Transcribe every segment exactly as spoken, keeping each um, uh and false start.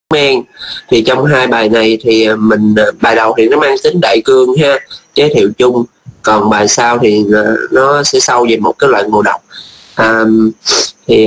men. Thì trong hai bài này thì mình bài đầu thì nó mang tính đại cương ha, giới thiệu chung, còn bài sau thì nó sẽ sâu về một cái loại ngộ độc. À, thì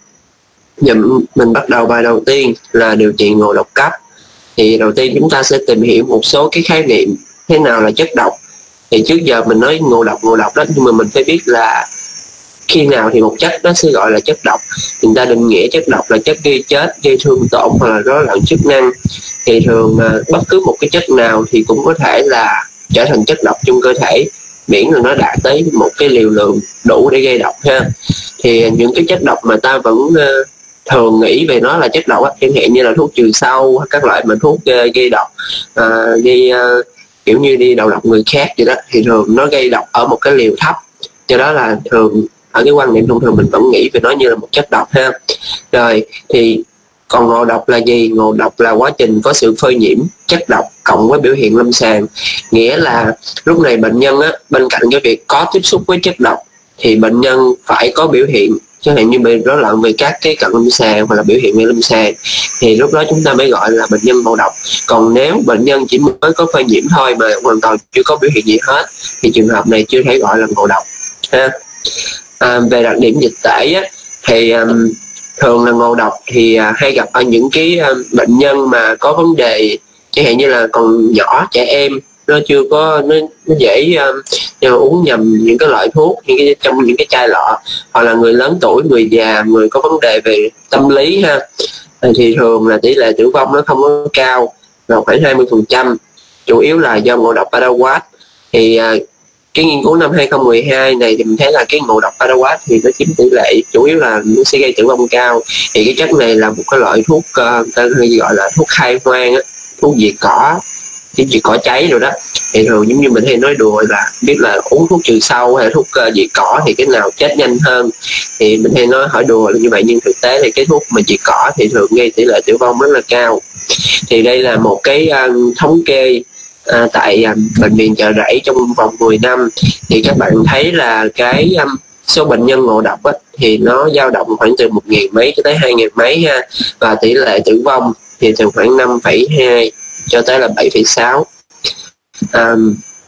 mình bắt đầu bài đầu tiên là điều trị ngộ độc cấp. Thì đầu tiên chúng ta sẽ tìm hiểu một số cái khái niệm thế nào là chất độc. Thì trước giờ mình nói ngộ độc ngộ độc đó, nhưng mà mình phải biết là khi nào thì một chất nó sẽ gọi là chất độc. Người ta định nghĩa chất độc là chất gây chết, gây thương tổn hoặc là rối loạn chức năng. Thì thường bất cứ một cái chất nào thì cũng có thể là trở thành chất độc trong cơ thể, miễn là nó đạt tới một cái liều lượng đủ để gây độc ha. Thì những cái chất độc mà ta vẫn thường nghĩ về nó là chất độc, chẳng hạn như là thuốc trừ sâu, các loại mà thuốc gây độc, à, gây kiểu như đi đầu độc người khác vậy đó, thì thường nó gây độc ở một cái liều thấp, cho đó là thường ở cái quan niệm thông thường mình vẫn nghĩ về nó như là một chất độc ha. Rồi thì còn ngộ độc là gì? Ngộ độc là quá trình có sự phơi nhiễm chất độc cộng với biểu hiện lâm sàng, nghĩa là lúc này bệnh nhân á, bên cạnh cái việc có tiếp xúc với chất độc thì bệnh nhân phải có biểu hiện chẳng hạn như bị rối loạn về các cái cận lâm sàng hoặc là biểu hiện về lâm sàng, thì lúc đó chúng ta mới gọi là bệnh nhân ngộ độc. Còn nếu bệnh nhân chỉ mới có phơi nhiễm thôi mà hoàn toàn chưa có biểu hiện gì hết thì trường hợp này chưa thể gọi là ngộ độc ha. À, về đặc điểm dịch tễ á, thì um, thường là ngộ độc thì uh, hay gặp ở những cái uh, bệnh nhân mà có vấn đề chẳng hạn như là còn nhỏ, trẻ em, nó chưa có nó, nó dễ uh, uống nhầm những cái loại thuốc những cái trong những cái chai lọ, hoặc là người lớn tuổi, người già, người có vấn đề về tâm lý ha. À, thì thường là tỷ lệ tử vong nó không có cao, là khoảng hai mươi phần trăm, chủ yếu là do ngộ độc paraquat. Thì uh, cái nghiên cứu năm hai không một hai này thì mình thấy là cái ngộ độc paraquat thì nó chiếm tỷ lệ chủ yếu là nó sẽ gây tử vong cao. Thì cái chất này là một cái loại thuốc uh, ta hay gọi là thuốc khai hoang á, thuốc diệt cỏ, diệt cỏ cháy rồi đó. Thì thường giống như mình hay nói đùa là biết là uống thuốc trừ sâu hay thuốc uh, diệt cỏ thì cái nào chết nhanh hơn, thì mình hay nói hỏi đùa là như vậy, nhưng thực tế thì cái thuốc mà diệt cỏ thì thường gây tỷ lệ tử vong rất là cao. Thì đây là một cái uh, thống kê À, tại à, bệnh viện Chợ Rẫy trong vòng mười năm, thì các bạn thấy là cái um, số bệnh nhân ngộ độc á, thì nó dao động khoảng từ một nghìn mấy cho tới hai nghìn mấy ha, và tỷ lệ tử vong thì từ khoảng năm phẩy hai cho tới là bảy phẩy sáu. À,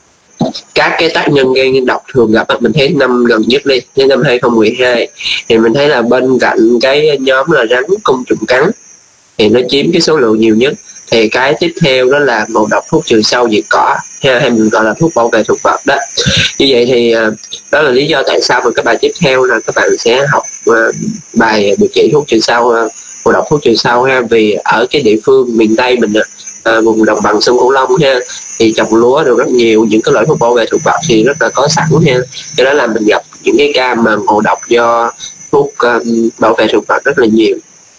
các cái tác nhân gây độc thường gặp mình thấy năm gần nhất đi, đến năm hai không một hai thì mình thấy là bên cạnh cái nhóm là rắn, côn trùng cắn thì nó chiếm cái số lượng nhiều nhất. Thì cái tiếp theo đó là ngộ độc thuốc trừ sâu diệt cỏ ha, hay mình gọi là thuốc bảo vệ thực vật đó. Như vậy thì đó là lý do tại sao mà các bài tiếp theo là các bạn sẽ học uh, bài điều trị thuốc trừ sâu, uh, ngộ độc thuốc trừ sâu ha. Vì ở cái địa phương miền Tây mình, uh, vùng đồng bằng sông Cửu Long ha, thì trồng lúa được rất nhiều, những cái loại thuốc bảo vệ thực vật thì rất là có sẵn ha, cho đó là mình gặp những cái ca mà ngộ độc do thuốc uh, bảo vệ thực vật rất là nhiều.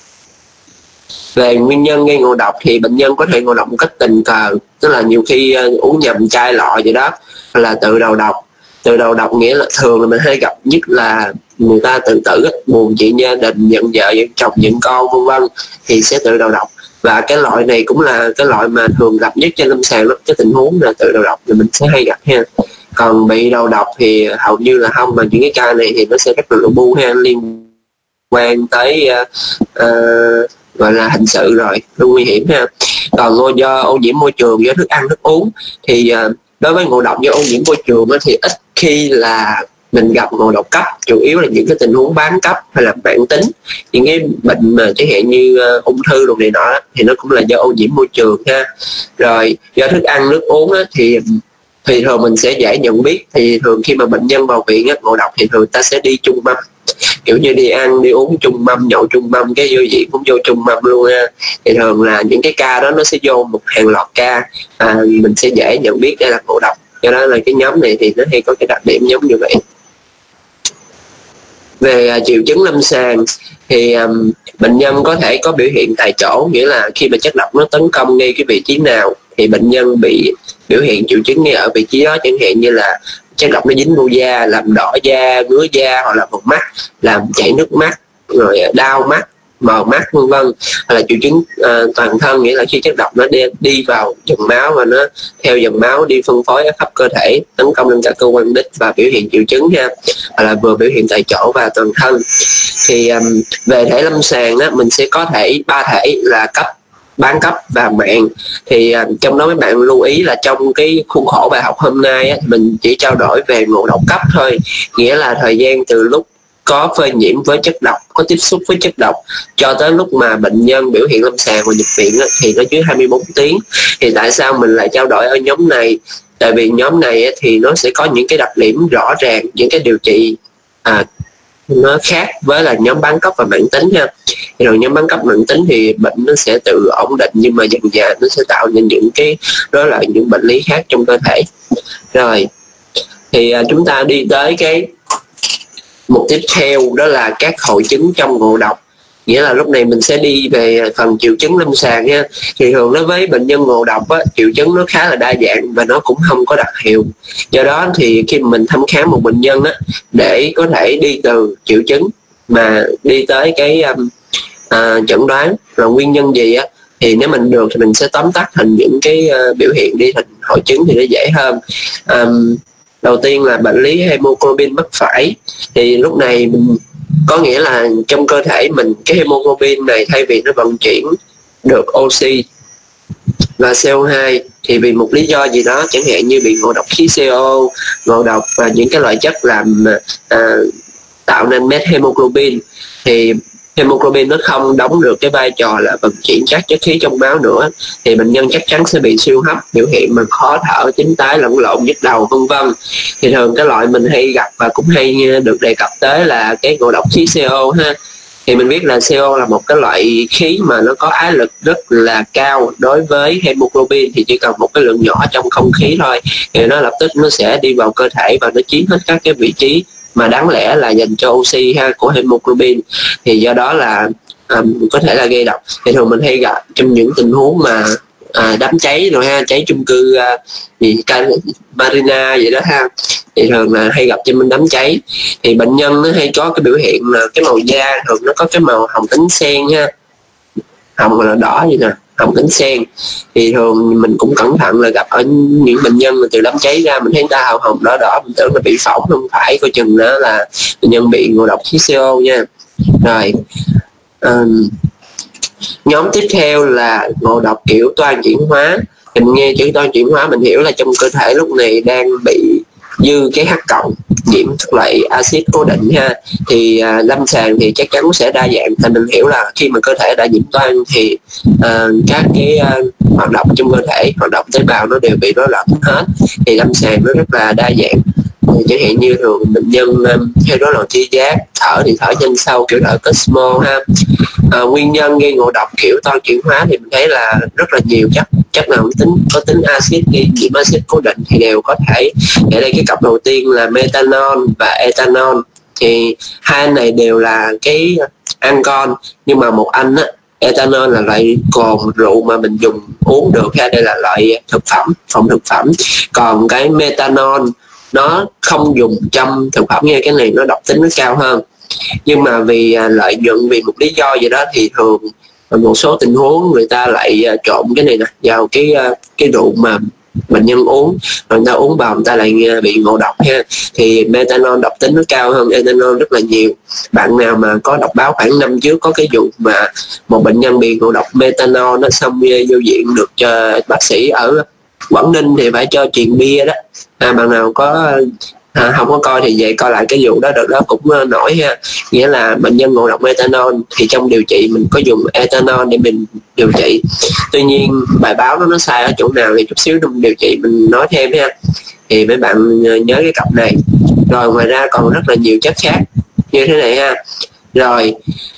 Về nguyên nhân gây ngộ độc thì bệnh nhân có thể ngộ độc một cách tình cờ, tức là nhiều khi uh, uống nhầm chai lọ vậy đó, hoặc là tự đầu độc. Tự đầu độc nghĩa là thường là mình hay gặp nhất là người ta tự tử, buồn chuyện gia đình, giận vợ, giận chồng, giận con vân vân thì sẽ tự đầu độc. Và cái loại này cũng là cái loại mà thường gặp nhất trên lâm sàng đó, cái tình huống là tự đầu độc thì mình sẽ hay gặp ha. Còn bị đầu độc thì hầu như là không, mà những cái ca này thì nó sẽ rất là bu ha, liên quan tới uh, uh, gọi là hình sự rồi, rất nguy hiểm ha. Còn do ô nhiễm môi trường, do thức ăn thức uống thì uh, đối với ngộ độc do ô nhiễm môi trường thì ít khi là mình gặp ngộ độc cấp, chủ yếu là những cái tình huống bán cấp hay là mãn tính, những cái bệnh mà chẳng hạn như uh, ung thư đồ này nọ thì nó cũng là do ô nhiễm môi trường ha. Rồi do thức ăn nước uống á, thì thì thường mình sẽ dễ nhận biết. Thì thường khi mà bệnh nhân vào viện á, ngộ độc thì thường ta sẽ đi chung mâm, kiểu như đi ăn đi uống chung mâm, nhậu chung mâm, cái vô viện cũng vô chung mâm luôn ha. Thì thường là những cái ca đó nó sẽ vô một hàng loạt ca, à, mình sẽ dễ nhận biết đây là ngộ độc. Do đó là cái nhóm này thì nó hay có cái đặc điểm giống như vậy. Về uh, triệu chứng lâm sàng thì um, bệnh nhân có thể có biểu hiện tại chỗ, nghĩa là khi mà chất độc nó tấn công ngay cái vị trí nào thì bệnh nhân bị biểu hiện triệu chứng ngay ở vị trí đó, chẳng hạn như là chất độc nó dính vô da, làm đỏ da, ngứa da, hoặc là vùng mắt, làm chảy nước mắt, rồi đau mắt, mờ mắt vân vân. Hoặc là triệu chứng uh, toàn thân, nghĩa là khi chất độc nó đi, đi vào dòng máu và nó theo dòng máu đi phân phối ở khắp cơ thể, tấn công lên cả cơ quan đích và biểu hiện triệu chứng ha. Hoặc là vừa biểu hiện tại chỗ và toàn thân. Thì um, về thể lâm sàng đó, mình sẽ có thể ba thể là cấp bán cấp và mạng. Thì uh, trong đó mấy bạn lưu ý là trong cái khuôn khổ bài học hôm nay á, mình chỉ trao đổi về ngộ độc cấp thôi, nghĩa là thời gian từ lúc có phơi nhiễm với chất độc, có tiếp xúc với chất độc cho tới lúc mà bệnh nhân biểu hiện lâm sàng và nhập viện á, thì nó dưới hai mươi bốn tiếng. Thì tại sao mình lại trao đổi ở nhóm này? Tại vì nhóm này á, thì nó sẽ có những cái đặc điểm rõ ràng, những cái điều trị à, nó khác với là nhóm bán cấp và mãn tính ha. Thì rồi nhóm bán cấp mãn tính thì bệnh nó sẽ tự ổn định, nhưng mà dần dà nó sẽ tạo nên những cái đó là những bệnh lý khác trong cơ thể. Rồi thì à, chúng ta đi tới cái mục tiếp theo, đó là các hội chứng trong ngộ độc. Nghĩa là lúc này mình sẽ đi về phần triệu chứng lâm sàng nha. Thì thường đối với bệnh nhân ngộ độc á, triệu chứng nó khá là đa dạng và nó cũng không có đặc hiệu. Do đó thì khi mình thăm khám một bệnh nhân á, để có thể đi từ triệu chứng mà đi tới cái um, à, chẩn đoán là nguyên nhân gì á, thì nếu mình được thì mình sẽ tóm tắt thành những cái uh, biểu hiện đi thành hội chứng thì nó dễ hơn. Um, đầu tiên là bệnh lý hemoglobin mắc phải. Thì lúc này mình có nghĩa là trong cơ thể mình cái hemoglobin này thay vì nó vận chuyển được oxy và xê o hai thì vì một lý do gì đó, chẳng hạn như bị ngộ độc khí xê o, ngộ độc và những cái loại chất làm à, tạo nên met hemoglobin, thì hemoglobin nó không đóng được cái vai trò là vận chuyển các chất khí trong máu nữa, thì bệnh nhân chắc chắn sẽ bị siêu hấp, biểu hiện mà khó thở, tím tái, lẫn lộn, nhức đầu vân vân. Thì thường cái loại mình hay gặp và cũng hay được đề cập tới là cái ngộ độc khí xê o ha. Thì mình biết là xê o là một cái loại khí mà nó có ái lực rất là cao đối với hemoglobin, thì chỉ cần một cái lượng nhỏ trong không khí thôi thì nó lập tức nó sẽ đi vào cơ thể và nó chiếm hết các cái vị trí mà đáng lẽ là dành cho oxy ha của hemoglobin. Thì do đó là um, có thể là gây độc. Thì thường mình hay gặp trong những tình huống mà à, đám cháy rồi ha, cháy chung cư à, gì Marina vậy đó ha, thì thường là hay gặp trong đám cháy. Thì bệnh nhân nó hay có cái biểu hiện là cái màu da thường nó có cái màu hồng tính sen ha, hồng là đỏ vậy nè, hồng tính sen. Thì thường mình cũng cẩn thận là gặp ở những bệnh nhân từ đám cháy ra mình thấy ta hồng hồng đỏ đỏ, mình tưởng là bị phỏng, không phải, coi chừng đó là bệnh nhân bị ngộ độc khí xê o nha. Rồi um, nhóm tiếp theo là ngộ độc kiểu toan chuyển hóa. Mình nghe chữ toan chuyển hóa mình hiểu là trong cơ thể lúc này đang bị dư cái H cộng, nhiễm các loại axit cố định ha. Thì à, lâm sàng thì chắc chắn sẽ đa dạng. Thì mình hiểu là khi mà cơ thể đã nhiễm toan thì à, các cái à, hoạt động trong cơ thể, hoạt động tế bào nó đều bị rối loạn hết. Thì lâm sàng nó rất là đa dạng. Chẳng hạn như thường bệnh nhân um, hay rối loạn thị giác, thở thì thở nhanh sâu kiểu thở Cosmo ha. À, nguyên nhân gây ngộ độc kiểu toan chuyển hóa thì mình thấy là rất là nhiều chất chất nào tính có tính axit, gây nhiễm axit cố định thì đều có thể. Ở đây cái cặp đầu tiên là methanol và ethanol, thì hai anh này đều là cái ancol, nhưng mà một anh á, ethanol là loại cồn rượu mà mình dùng uống được ha, đây là loại thực phẩm, phòng thực phẩm. Còn cái methanol nó không dùng trong thực phẩm nha, cái này nó độc tính nó cao hơn. Nhưng mà vì lợi nhuận, vì một lý do gì đó thì thường một số tình huống người ta lại trộn cái này nè vào cái cái rượu mà bệnh nhân uống, rồi người ta uống vào người ta lại bị ngộ độc ha. Thì methanol độc tính nó cao hơn ethanol rất là nhiều. Bạn nào mà có đọc báo khoảng năm trước có cái vụ mà một bệnh nhân bị ngộ độc methanol, nó xong vô viện được cho bác sĩ ở Quảng Ninh thì phải cho truyền bia đó. À, bạn nào có à, không có coi thì về coi lại cái vụ đó, được đó cũng uh, nổi ha. Nghĩa là bệnh nhân ngộ độc ethanol thì trong điều trị mình có dùng ethanol để mình điều trị. Tuy nhiên bài báo đó nó sai ở chỗ nào thì chút xíu trong điều trị mình nói thêm ha. Thì mấy bạn uh, nhớ cái cặp này. Rồi ngoài ra còn rất là nhiều chất khác như thế này ha. Rồi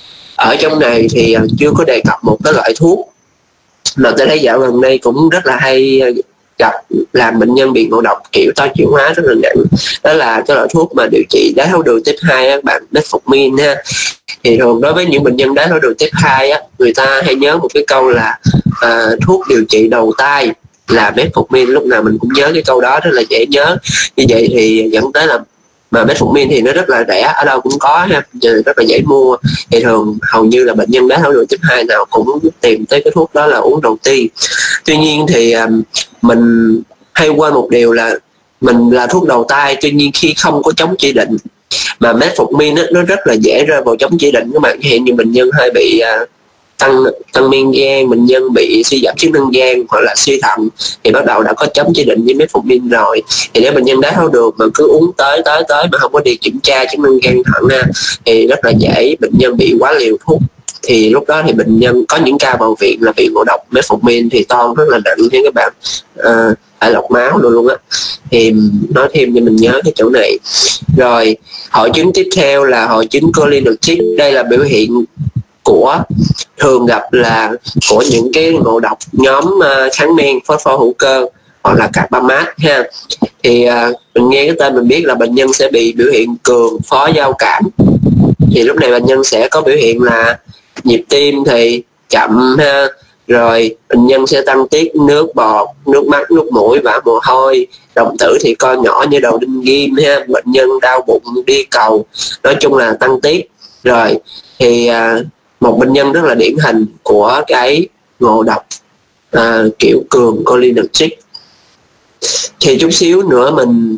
ở trong này thì uh, chưa có đề cập một cái loại thuốc mà tôi thấy dạo gần đây cũng rất là hay uh, gặp làm bệnh nhân bị ngộ độc kiểu toan chuyển hóa rất là nặng. Đó là cái loại thuốc mà điều trị đái tháo đường tuyếp hai á, bạn, metformin ha. Thì thường đối với những bệnh nhân đái tháo đường tuyếp hai á, người ta hay nhớ một cái câu là à, thuốc điều trị đầu tai là metformin. Lúc nào mình cũng nhớ cái câu đó, rất là dễ nhớ. Như vậy thì dẫn tới là mà metformin thì nó rất là rẻ, ở đâu cũng có ha, rất là dễ mua. Thì thường hầu như là bệnh nhân đái tháo đường tuyếp hai nào cũng tìm tới cái thuốc đó là uống đầu tiên. Tuy nhiên thì um, mình hay quên một điều là mình là thuốc đầu tai, tuy nhiên khi không có chống chỉ định mà metformin nó rất là dễ rơi vào chống chỉ định các bạn. Hiện như bệnh nhân hơi bị uh, tăng tăng men gan, bệnh nhân bị suy giảm chức năng gan hoặc là suy thận thì bắt đầu đã có chấm chỉ định với metformin rồi. Thì nếu bệnh nhân đái tháo đường mà cứ uống tới tới tới mà không có đi kiểm tra chức năng gan thận ha, thì rất là dễ bệnh nhân bị quá liều thuốc. Thì lúc đó thì bệnh nhân có những ca vào viện là bị ngộ độc metformin thì toan rất là nặng nha các bạn, à, phải lọc máu luôn luôn á. Thì nói thêm cho mình nhớ cái chỗ này. Rồi hội chứng tiếp theo là hội chứng cholinergic. Đây là biểu hiện của thường gặp là của những cái ngộ độc nhóm uh, kháng men phosphor hữu cơ hoặc là carbamat ha. Thì uh, mình nghe cái tên mình biết là bệnh nhân sẽ bị biểu hiện cường phó giao cảm. Thì lúc này bệnh nhân sẽ có biểu hiện là nhịp tim thì chậm ha, rồi bệnh nhân sẽ tăng tiết nước bọt, nước mắt, nước mũi và mồ hôi, đồng tử thì co nhỏ như đầu đinh ghim ha, bệnh nhân đau bụng, đi cầu, nói chung là tăng tiết. Rồi thì à, một bệnh nhân rất là điển hình của cái ngộ độc à, kiểu cường cholinergic. Thì chút xíu nữa mình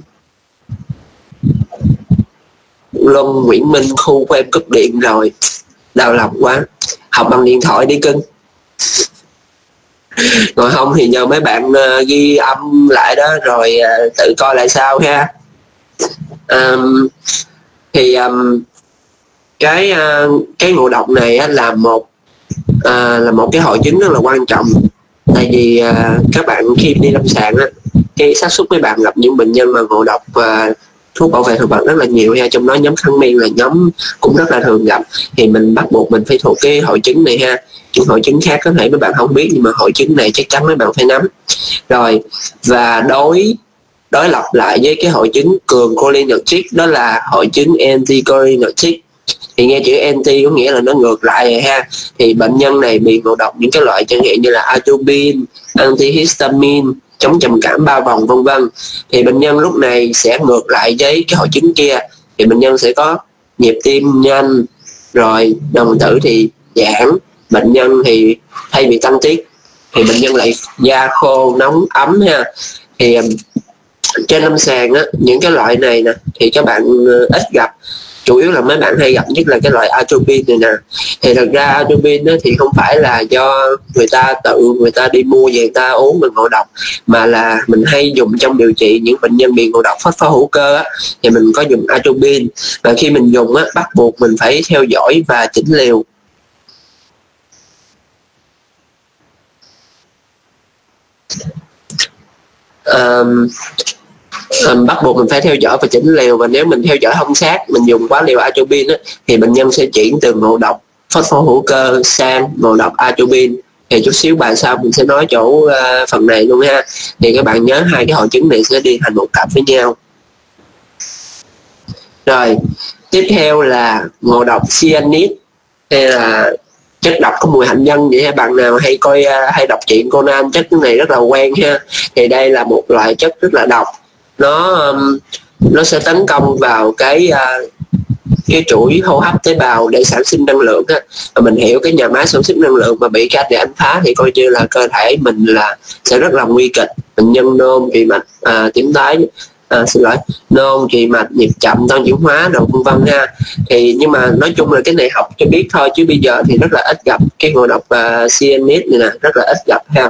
Luân Nguyễn Minh khu của em cúp điện rồi, đau lòng quá. Học bằng điện thoại đi cưng, còn không thì nhờ mấy bạn uh, ghi âm lại đó rồi uh, tự coi lại sau ha. Um, thì um, cái uh, cái ngộ độc này uh, là một uh, là một cái hội chứng rất là quan trọng. Tại vì uh, các bạn khi đi lâm sàng á, cái xác suất mấy bạn gặp những bệnh nhân mà ngộ độc uh, thuốc bảo vệ thực vật rất là nhiều ha, trong đó nhóm kháng men là nhóm cũng rất là thường gặp. Thì mình bắt buộc mình phải thuộc cái hội chứng này ha. Những hội chứng khác có thể mấy bạn không biết, nhưng mà hội chứng này chắc chắn mấy bạn phải nắm. Rồi và đối đối lập lại với cái hội chứng cường cholinergic đó là hội chứng anticholinergic. Thì nghe chữ anti có nghĩa là nó ngược lại rồi ha. Thì bệnh nhân này bị ngộ độc những cái loại chẳng hạn như là atropine, antihistamine, chống trầm cảm ba vòng vân vân. Thì bệnh nhân lúc này sẽ ngược lại với cái hội chứng kia. Thì bệnh nhân sẽ có nhịp tim nhanh, rồi đồng tử thì giảm, bệnh nhân thì thay vì tăng tiết thì bệnh nhân lại da khô nóng ấm ha. Thì trên lâm sàng á, những cái loại này nè thì các bạn ít gặp, chủ yếu là mấy bạn hay gặp nhất là cái loại atropine này nè. Thì thật ra atropine thì không phải là do người ta tự người ta đi mua về người ta uống mình ngộ độc, mà là mình hay dùng trong điều trị những bệnh nhân bị ngộ độc phosphor hữu cơ á, thì mình có dùng atropine. Và khi mình dùng á, bắt buộc mình phải theo dõi và chỉnh liều. Um, um, bắt buộc mình phải theo dõi và chỉnh liều. Và nếu mình theo dõi không sát, mình dùng quá liều atropine á, thì bệnh nhân sẽ chuyển từ ngộ độc phosphor hữu cơ sang ngộ độc atropine. Thì chút xíu bài sau mình sẽ nói chỗ uh, phần này luôn ha. Thì các bạn nhớ hai cái hội chứng này sẽ đi thành một cặp với nhau. Rồi tiếp theo là ngộ độc cyanide, hay là chất độc có mùi hạnh nhân vậy ha. Bạn nào hay coi hay đọc truyện Conan chất này rất là quen ha. Thì đây là một loại chất rất là độc, nó nó sẽ tấn công vào cái cái chuỗi hô hấp tế bào để sản sinh năng lượng ha. Và mình hiểu cái nhà máy sản xuất năng lượng mà bị cái để đánh phá thì coi như là cơ thể mình là sẽ rất là nguy kịch. Bệnh nhân nôn, trì mạch, à, tím tái, À, xin lỗi, nôn, trì mạch, nhịp chậm, tăng chuyển hóa, đồ vân vân ha. Thì nhưng mà nói chung là cái này học cho biết thôi, chứ bây giờ thì rất là ít gặp cái ngộ độc uh, cyanide này nè, rất là ít gặp ha.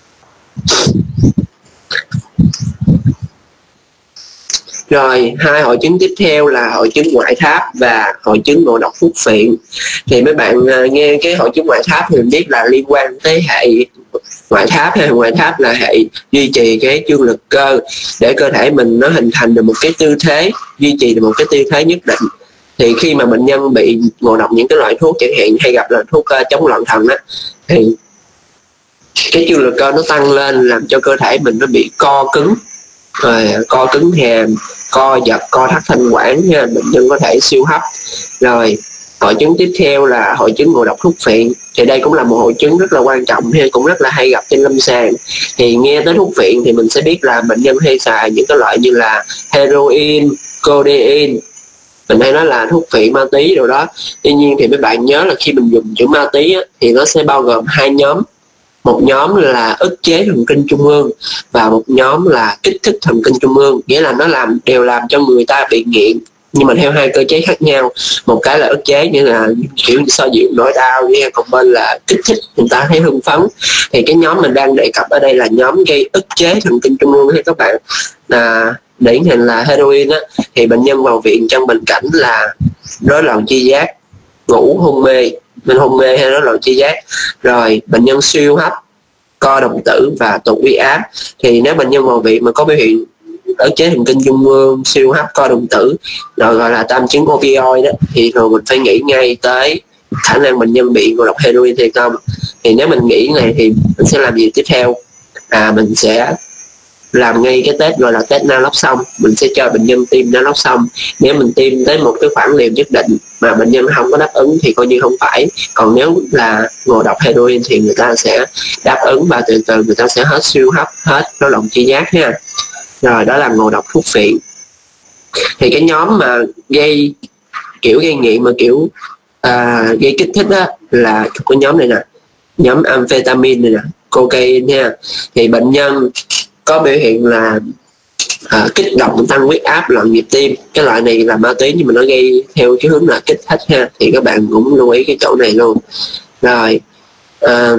Rồi hai hội chứng tiếp theo là hội chứng ngoại tháp và hội chứng ngộ độc thuốc phiện. Thì mấy bạn uh, nghe cái hội chứng ngoại tháp thì mình biết là liên quan tới hệ ngoại tháp hay ngoại tháp là hệ duy trì cái chương lực cơ để cơ thể mình nó hình thành được một cái tư thế, duy trì được một cái tư thế nhất định. Thì khi mà bệnh nhân bị ngộ độc những cái loại thuốc chẳng hạn hay gặp là thuốc uh, chống loạn thần á, thì cái chương lực cơ nó tăng lên làm cho cơ thể mình nó bị co cứng, rồi co cứng hàm, co giật, co thắt thanh quản nha, bệnh nhân có thể siêu hấp. Rồi hội chứng tiếp theo là hội chứng ngộ độc thuốc phiện. Thì đây cũng là một hội chứng rất là quan trọng hay cũng rất là hay gặp trên lâm sàng. Thì nghe tới thuốc phiện thì mình sẽ biết là bệnh nhân hay xài những cái loại như là heroin, codeine, mình hay nói là thuốc phiện ma túy rồi đó. Tuy nhiên thì mấy bạn nhớ là khi mình dùng chữ ma túy á, thì nó sẽ bao gồm hai nhóm. Một nhóm là ức chế thần kinh trung ương và một nhóm là kích thích thần kinh trung ương, nghĩa là nó làm đều làm cho người ta bị nghiện nhưng mà theo hai cơ chế khác nhau. Một cái là ức chế như là kiểu xoa dịu nỗi đau nha, còn bên là kích thích người ta thấy hưng phấn. Thì cái nhóm mình đang đề cập ở đây là nhóm gây ức chế thần kinh trung ương hay các bạn, là điển hình là heroin á, thì bệnh nhân vào viện trong bệnh cảnh là rối loạn tri giác, ngủ hôn mê, mình hôn mê hay rối loạn tri giác, rồi bệnh nhân suy hô hấp, co đồng tử và tụt huyết áp. Thì nếu bệnh nhân vào viện mà có biểu hiện ức chế thần kinh trung ương, siêu hô hấp, co đồng tử, rồi gọi là tam chứng opioid đó, thì thường mình phải nghĩ ngay tới khả năng bệnh nhân bị ngộ độc heroin hay không. Thì nếu mình nghĩ này thì mình sẽ làm gì tiếp theo? À, mình sẽ làm ngay cái test gọi là test naloxone. Mình sẽ cho bệnh nhân tiêm naloxone. Nếu mình tiêm tới một cái khoản liều nhất định mà bệnh nhân không có đáp ứng thì coi như không phải. Còn nếu là ngộ độc heroin thì người ta sẽ đáp ứng và từ từ người ta sẽ hết siêu hấp, hết rối loạn tri giác ha. Rồi đó là ngộ độc thuốc phiện. Thì cái nhóm mà gây kiểu gây nghiện mà kiểu à, gây kích thích đó là cái nhóm này nè, nhóm amphetamine này nè, cocaine nha. Thì bệnh nhân có biểu hiện là à, kích động, tăng huyết áp, loạn nhịp tim. Cái loại này là ma túy nhưng mà nó gây theo cái hướng là kích thích ha, thì các bạn cũng lưu ý cái chỗ này luôn. Rồi à,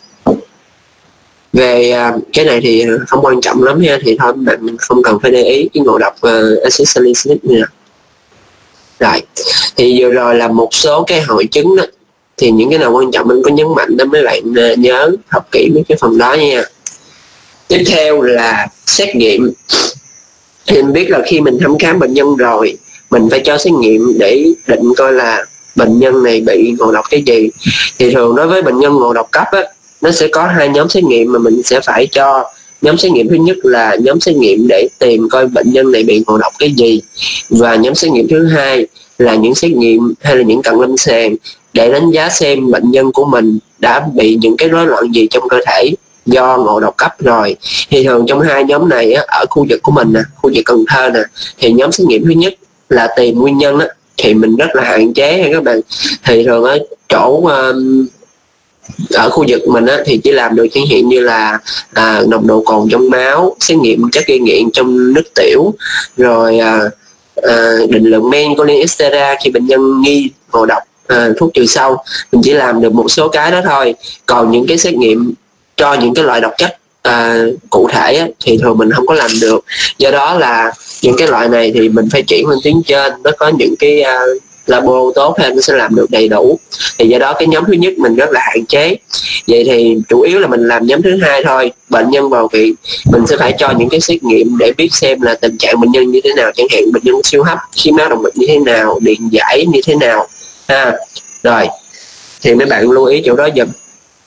về à, cái này thì không quan trọng lắm ha, thì thôi bạn không cần phải để ý cái ngộ độc uh, acid salicylic này nè. Rồi thì vừa rồi là một số cái hội chứng đó, thì những cái nào quan trọng mình có nhấn mạnh đó mấy bạn uh, nhớ học kỹ mấy cái phần đó nha. Tiếp theo là xét nghiệm. Thì mình biết là khi mình thăm khám bệnh nhân rồi, mình phải cho xét nghiệm để định coi là bệnh nhân này bị ngộ độc cái gì. Thì thường đối với bệnh nhân ngộ độc cấp á, nó sẽ có hai nhóm xét nghiệm mà mình sẽ phải cho. Nhóm xét nghiệm thứ nhất là nhóm xét nghiệm để tìm coi bệnh nhân này bị ngộ độc cái gì, và nhóm xét nghiệm thứ hai là những xét nghiệm hay là những cận lâm sàng để đánh giá xem bệnh nhân của mình đã bị những cái rối loạn gì trong cơ thể do ngộ độc cấp rồi. Thì thường trong hai nhóm này á, ở khu vực của mình nè, khu vực Cần Thơ nè, thì nhóm xét nghiệm thứ nhất là tìm nguyên nhân á, thì mình rất là hạn chế ha các bạn. Thì thường ở chỗ um, ở khu vực mình á, thì chỉ làm được chẳng hạn như là à, nồng độ cồn trong máu, xét nghiệm chất gây nghiện trong nước tiểu, rồi à, à, định lượng men cholesterol khi bệnh nhân nghi ngộ độc à, thuốc trừ sâu. Mình chỉ làm được một số cái đó thôi. Còn những cái xét nghiệm cho những cái loại độc chất à, cụ thể á, thì thường mình không có làm được. Do đó là những cái loại này thì mình phải chuyển lên tuyến trên, nó có những cái à, labo tốt hơn, nó sẽ làm được đầy đủ. Thì do đó cái nhóm thứ nhất mình rất là hạn chế. Vậy thì chủ yếu là mình làm nhóm thứ hai thôi. Bệnh nhân vào viện mình sẽ phải cho những cái xét nghiệm để biết xem là tình trạng bệnh nhân như thế nào, chẳng hạn bệnh nhân siêu hấp, khí máu động mạch như thế nào, điện giải như thế nào ha. Rồi thì mấy bạn lưu ý chỗ đó dùm.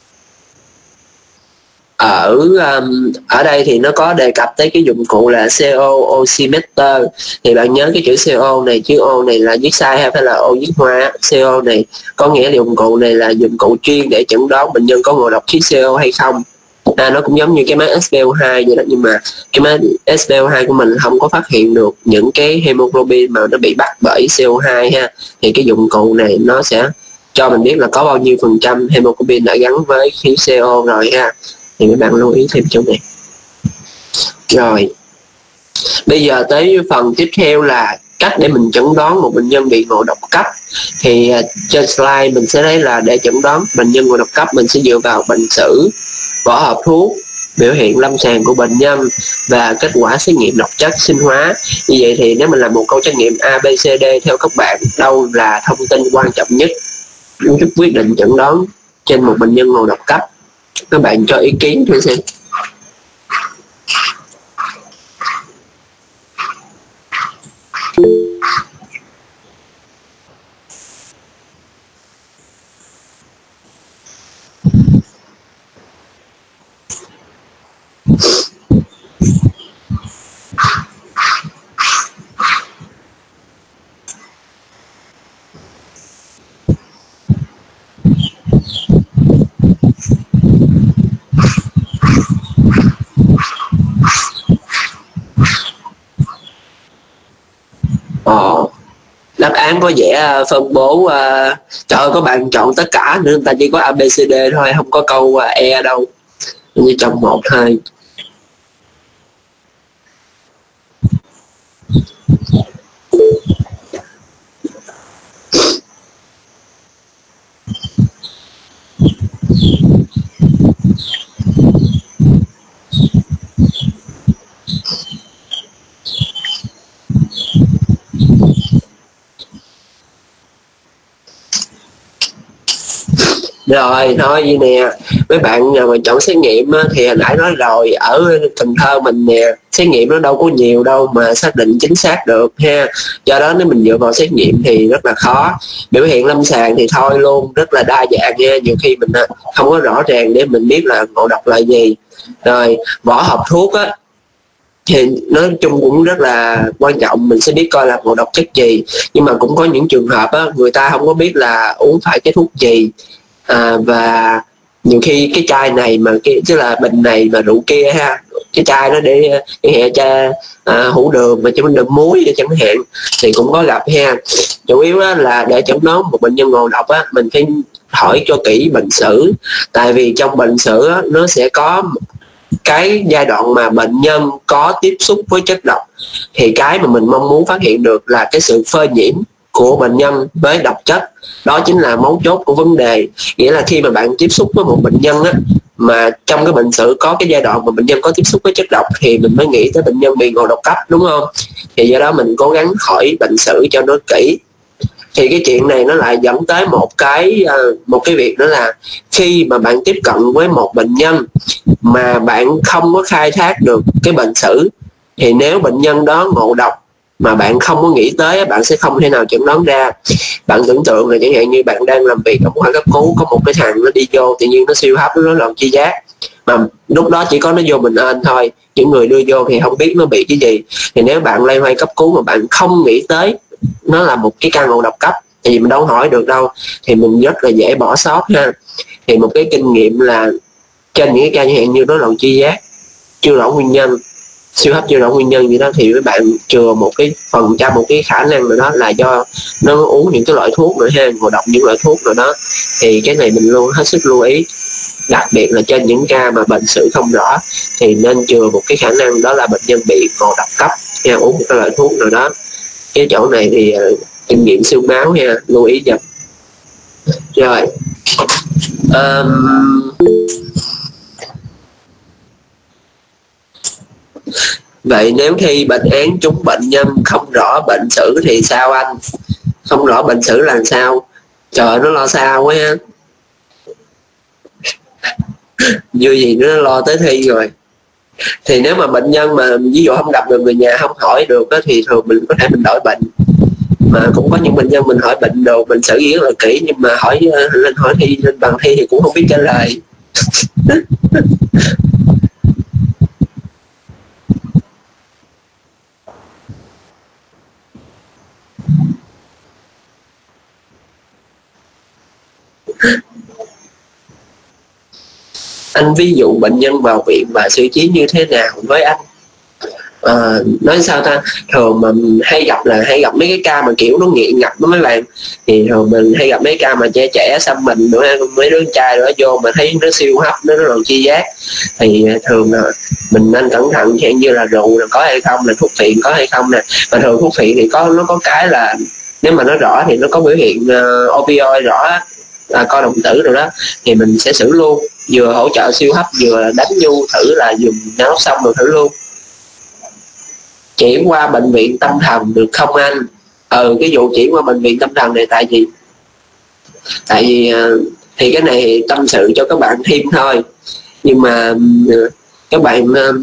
Ở um, ở đây thì nó có đề cập tới cái dụng cụ là xê o oximeter. Thì bạn nhớ cái chữ xê o này, chữ O này là viết sai hay phải là O viết hoa. xê o này có nghĩa là dụng cụ này là dụng cụ chuyên để chẩn đoán bệnh nhân có ngộ độc khí xê o hay không. À, nó cũng giống như cái máy ét pê o hai vậy đó, nhưng mà cái máy ét pê o hai của mình không có phát hiện được những cái hemoglobin mà nó bị bắt bởi xê o hai ha. Thì cái dụng cụ này nó sẽ cho mình biết là có bao nhiêu phần trăm hemoglobin đã gắn với khí xê o rồi ha. Thì mấy bạn lưu ý thêm chỗ này. Rồi bây giờ tới phần tiếp theo là cách để mình chẩn đoán một bệnh nhân bị ngộ độc cấp. Thì uh, trên slide mình sẽ thấy là để chẩn đoán bệnh nhân ngộ độc cấp, mình sẽ dựa vào bệnh sử, vỏ hộp thuốc, biểu hiện lâm sàng của bệnh nhân và kết quả xét nghiệm độc chất sinh hóa. Như vậy thì nếu mình làm một câu trắc nghiệm A, B, C, D theo các bạn, đâu là thông tin quan trọng nhất giúp quyết định chẩn đoán trên một bệnh nhân ngộ độc cấp? Các bạn cho ý kiến thử xem. Ồ, đáp án có vẻ phân bố uh, trời ơi, có bạn chọn tất cả nữa, người ta chỉ có A, B, C, D thôi, không có câu uh, E đâu, như trong một thôi. Rồi thôi vậy nè, mấy bạn nào mà chọn xét nghiệm á, thì hồi nãy nói rồi, ở Cần Thơ mình nè, xét nghiệm nó đâu có nhiều đâu mà xác định chính xác được ha. Do đó nếu mình dựa vào xét nghiệm thì rất là khó. Biểu hiện lâm sàng thì thôi luôn, rất là đa dạng nha, nhiều khi mình không có rõ ràng để mình biết là ngộ độc là gì. Rồi vỏ hộp thuốc á thì nói chung cũng rất là quan trọng, mình sẽ biết coi là ngộ độc chất gì. Nhưng mà cũng có những trường hợp á, người ta không có biết là uống phải cái thuốc gì, à, và nhiều khi cái chai này mà cái tức là bình này mà rượu kia ha, cái chai nó để cái hệ cha à, hũ đường mà cho mình đựng muối chẳng hạn, thì cũng có gặp ha. Chủ yếu là để chẩn đoán một bệnh nhân ngộ độc á, mình phải hỏi cho kỹ bệnh sử, tại vì trong bệnh sử á, nó sẽ có cái giai đoạn mà bệnh nhân có tiếp xúc với chất độc, thì cái mà mình mong muốn phát hiện được là cái sự phơi nhiễm của bệnh nhân với độc chất. Đó chính là mấu chốt của vấn đề. Nghĩa là khi mà bạn tiếp xúc với một bệnh nhân á, mà trong cái bệnh sử có cái giai đoạn mà bệnh nhân có tiếp xúc với chất độc, thì mình mới nghĩ tới bệnh nhân bị ngộ độc cấp, đúng không? Thì do đó mình cố gắng hỏi bệnh sử cho nó kỹ. Thì cái chuyện này nó lại dẫn tới một cái một cái việc đó là khi mà bạn tiếp cận với một bệnh nhân mà bạn không có khai thác được cái bệnh sử, thì nếu bệnh nhân đó ngộ độc mà bạn không có nghĩ tới, bạn sẽ không thể nào chẩn đoán ra. Bạn tưởng tượng là chẳng hạn như bạn đang làm việc ở khoa cấp cứu, có một cái thằng nó đi vô tự nhiên nó siêu hấp, nó rối loạn chi giác, mà lúc đó chỉ có nó vô mình ên thôi, những người đưa vô thì không biết nó bị cái gì. Thì nếu bạn loay hoay cấp cứu mà bạn không nghĩ tới nó là một cái ca ngộ độc cấp, thì mình đâu hỏi được đâu, thì mình rất là dễ bỏ sót ha. Thì một cái kinh nghiệm là trên những cái ca chẳng hạn như rối loạn chi giác chưa rõ nguyên nhân, siêu hấp chưa rõ nguyên nhân gì đó, thì các bạn chừa một cái phần trăm, một cái khả năng nào đó là do nó uống những cái loại thuốc nữa ha, ngộ độc những loại thuốc rồi đó. Thì cái này mình luôn hết sức lưu ý, đặc biệt là trên những ca mà bệnh sử không rõ thì nên chừa một cái khả năng đó là bệnh nhân bị ngộ độc cấp ha, uống một cái loại thuốc nào đó. Cái chỗ này thì uh, kinh nghiệm siêu máu ha, lưu ý cho. Rồi um, vậy nếu khi bệnh án trúng bệnh nhân không rõ bệnh sử thì sao anh? Không rõ bệnh sử là sao? Trời, nó lo sao quá ha. Vui gì nó lo tới thi rồi. Thì nếu mà bệnh nhân mà ví dụ không gặp được người nhà, không hỏi được đó, thì thường mình có thể mình đổi bệnh. Mà cũng có những bệnh nhân mình hỏi bệnh đồ, bệnh sử rất là kỹ, nhưng mà hỏi lên hỏi thi, lên bằng thi thì cũng không biết trả lời. Anh ví dụ bệnh nhân vào viện và xử trí như thế nào với anh? À, nói sao ta, thường mà hay gặp là hay gặp mấy cái ca mà kiểu nó nghiện ngập đó mấy bạn. Thì thường mình hay gặp mấy ca mà trẻ trẻ xăm mình nữa, mấy đứa trai đó vô mà thấy nó siêu hấp, nó nó chi giác, thì thường là mình nên cẩn thận, chẳng như là rượu là có hay không, là thuốc phiện có hay không nè. Mà thường thuốc phiện thì có nó có cái là nếu mà nó rõ thì nó có biểu hiện uh, opioid rõ, à, co đồng tử rồi đó, thì mình sẽ xử luôn, vừa hỗ trợ siêu hấp vừa đánh nhu thử là dùng náo xong rồi thử luôn. Chuyển qua bệnh viện tâm thần được không anh? Ừ, cái vụ chuyển qua bệnh viện tâm thần này tại vì tại vì thì cái này tâm sự cho các bạn thêm thôi, nhưng mà các bạn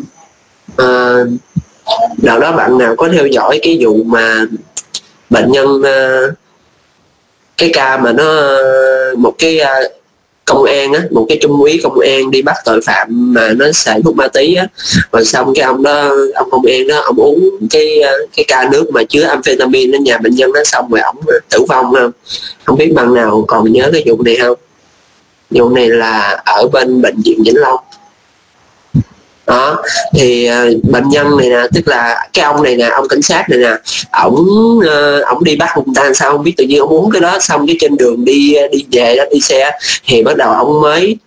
uh, nào đó bạn nào có theo dõi cái vụ mà bệnh nhân uh, cái ca mà nó một cái uh, công an á, một cái trung úy công an đi bắt tội phạm mà nó xài thuốc ma túy á, rồi xong cái ông đó, ông công an đó, ông uống cái cái ca nước mà chứa amphetamine ở nhà bệnh nhân đó, xong rồi ông tử vong. Không không biết bạn nào còn nhớ cái vụ này không? Vụ này là ở bên bệnh viện Vĩnh Long đó. Thì uh, bệnh nhân này nè, tức là cái ông này nè, ông cảnh sát này nè, ổng uh, ổng đi bắt ông ta sao không biết, tự nhiên ông uống cái đó, xong cái trên đường đi đi về đó, đi xe thì bắt đầu ông mới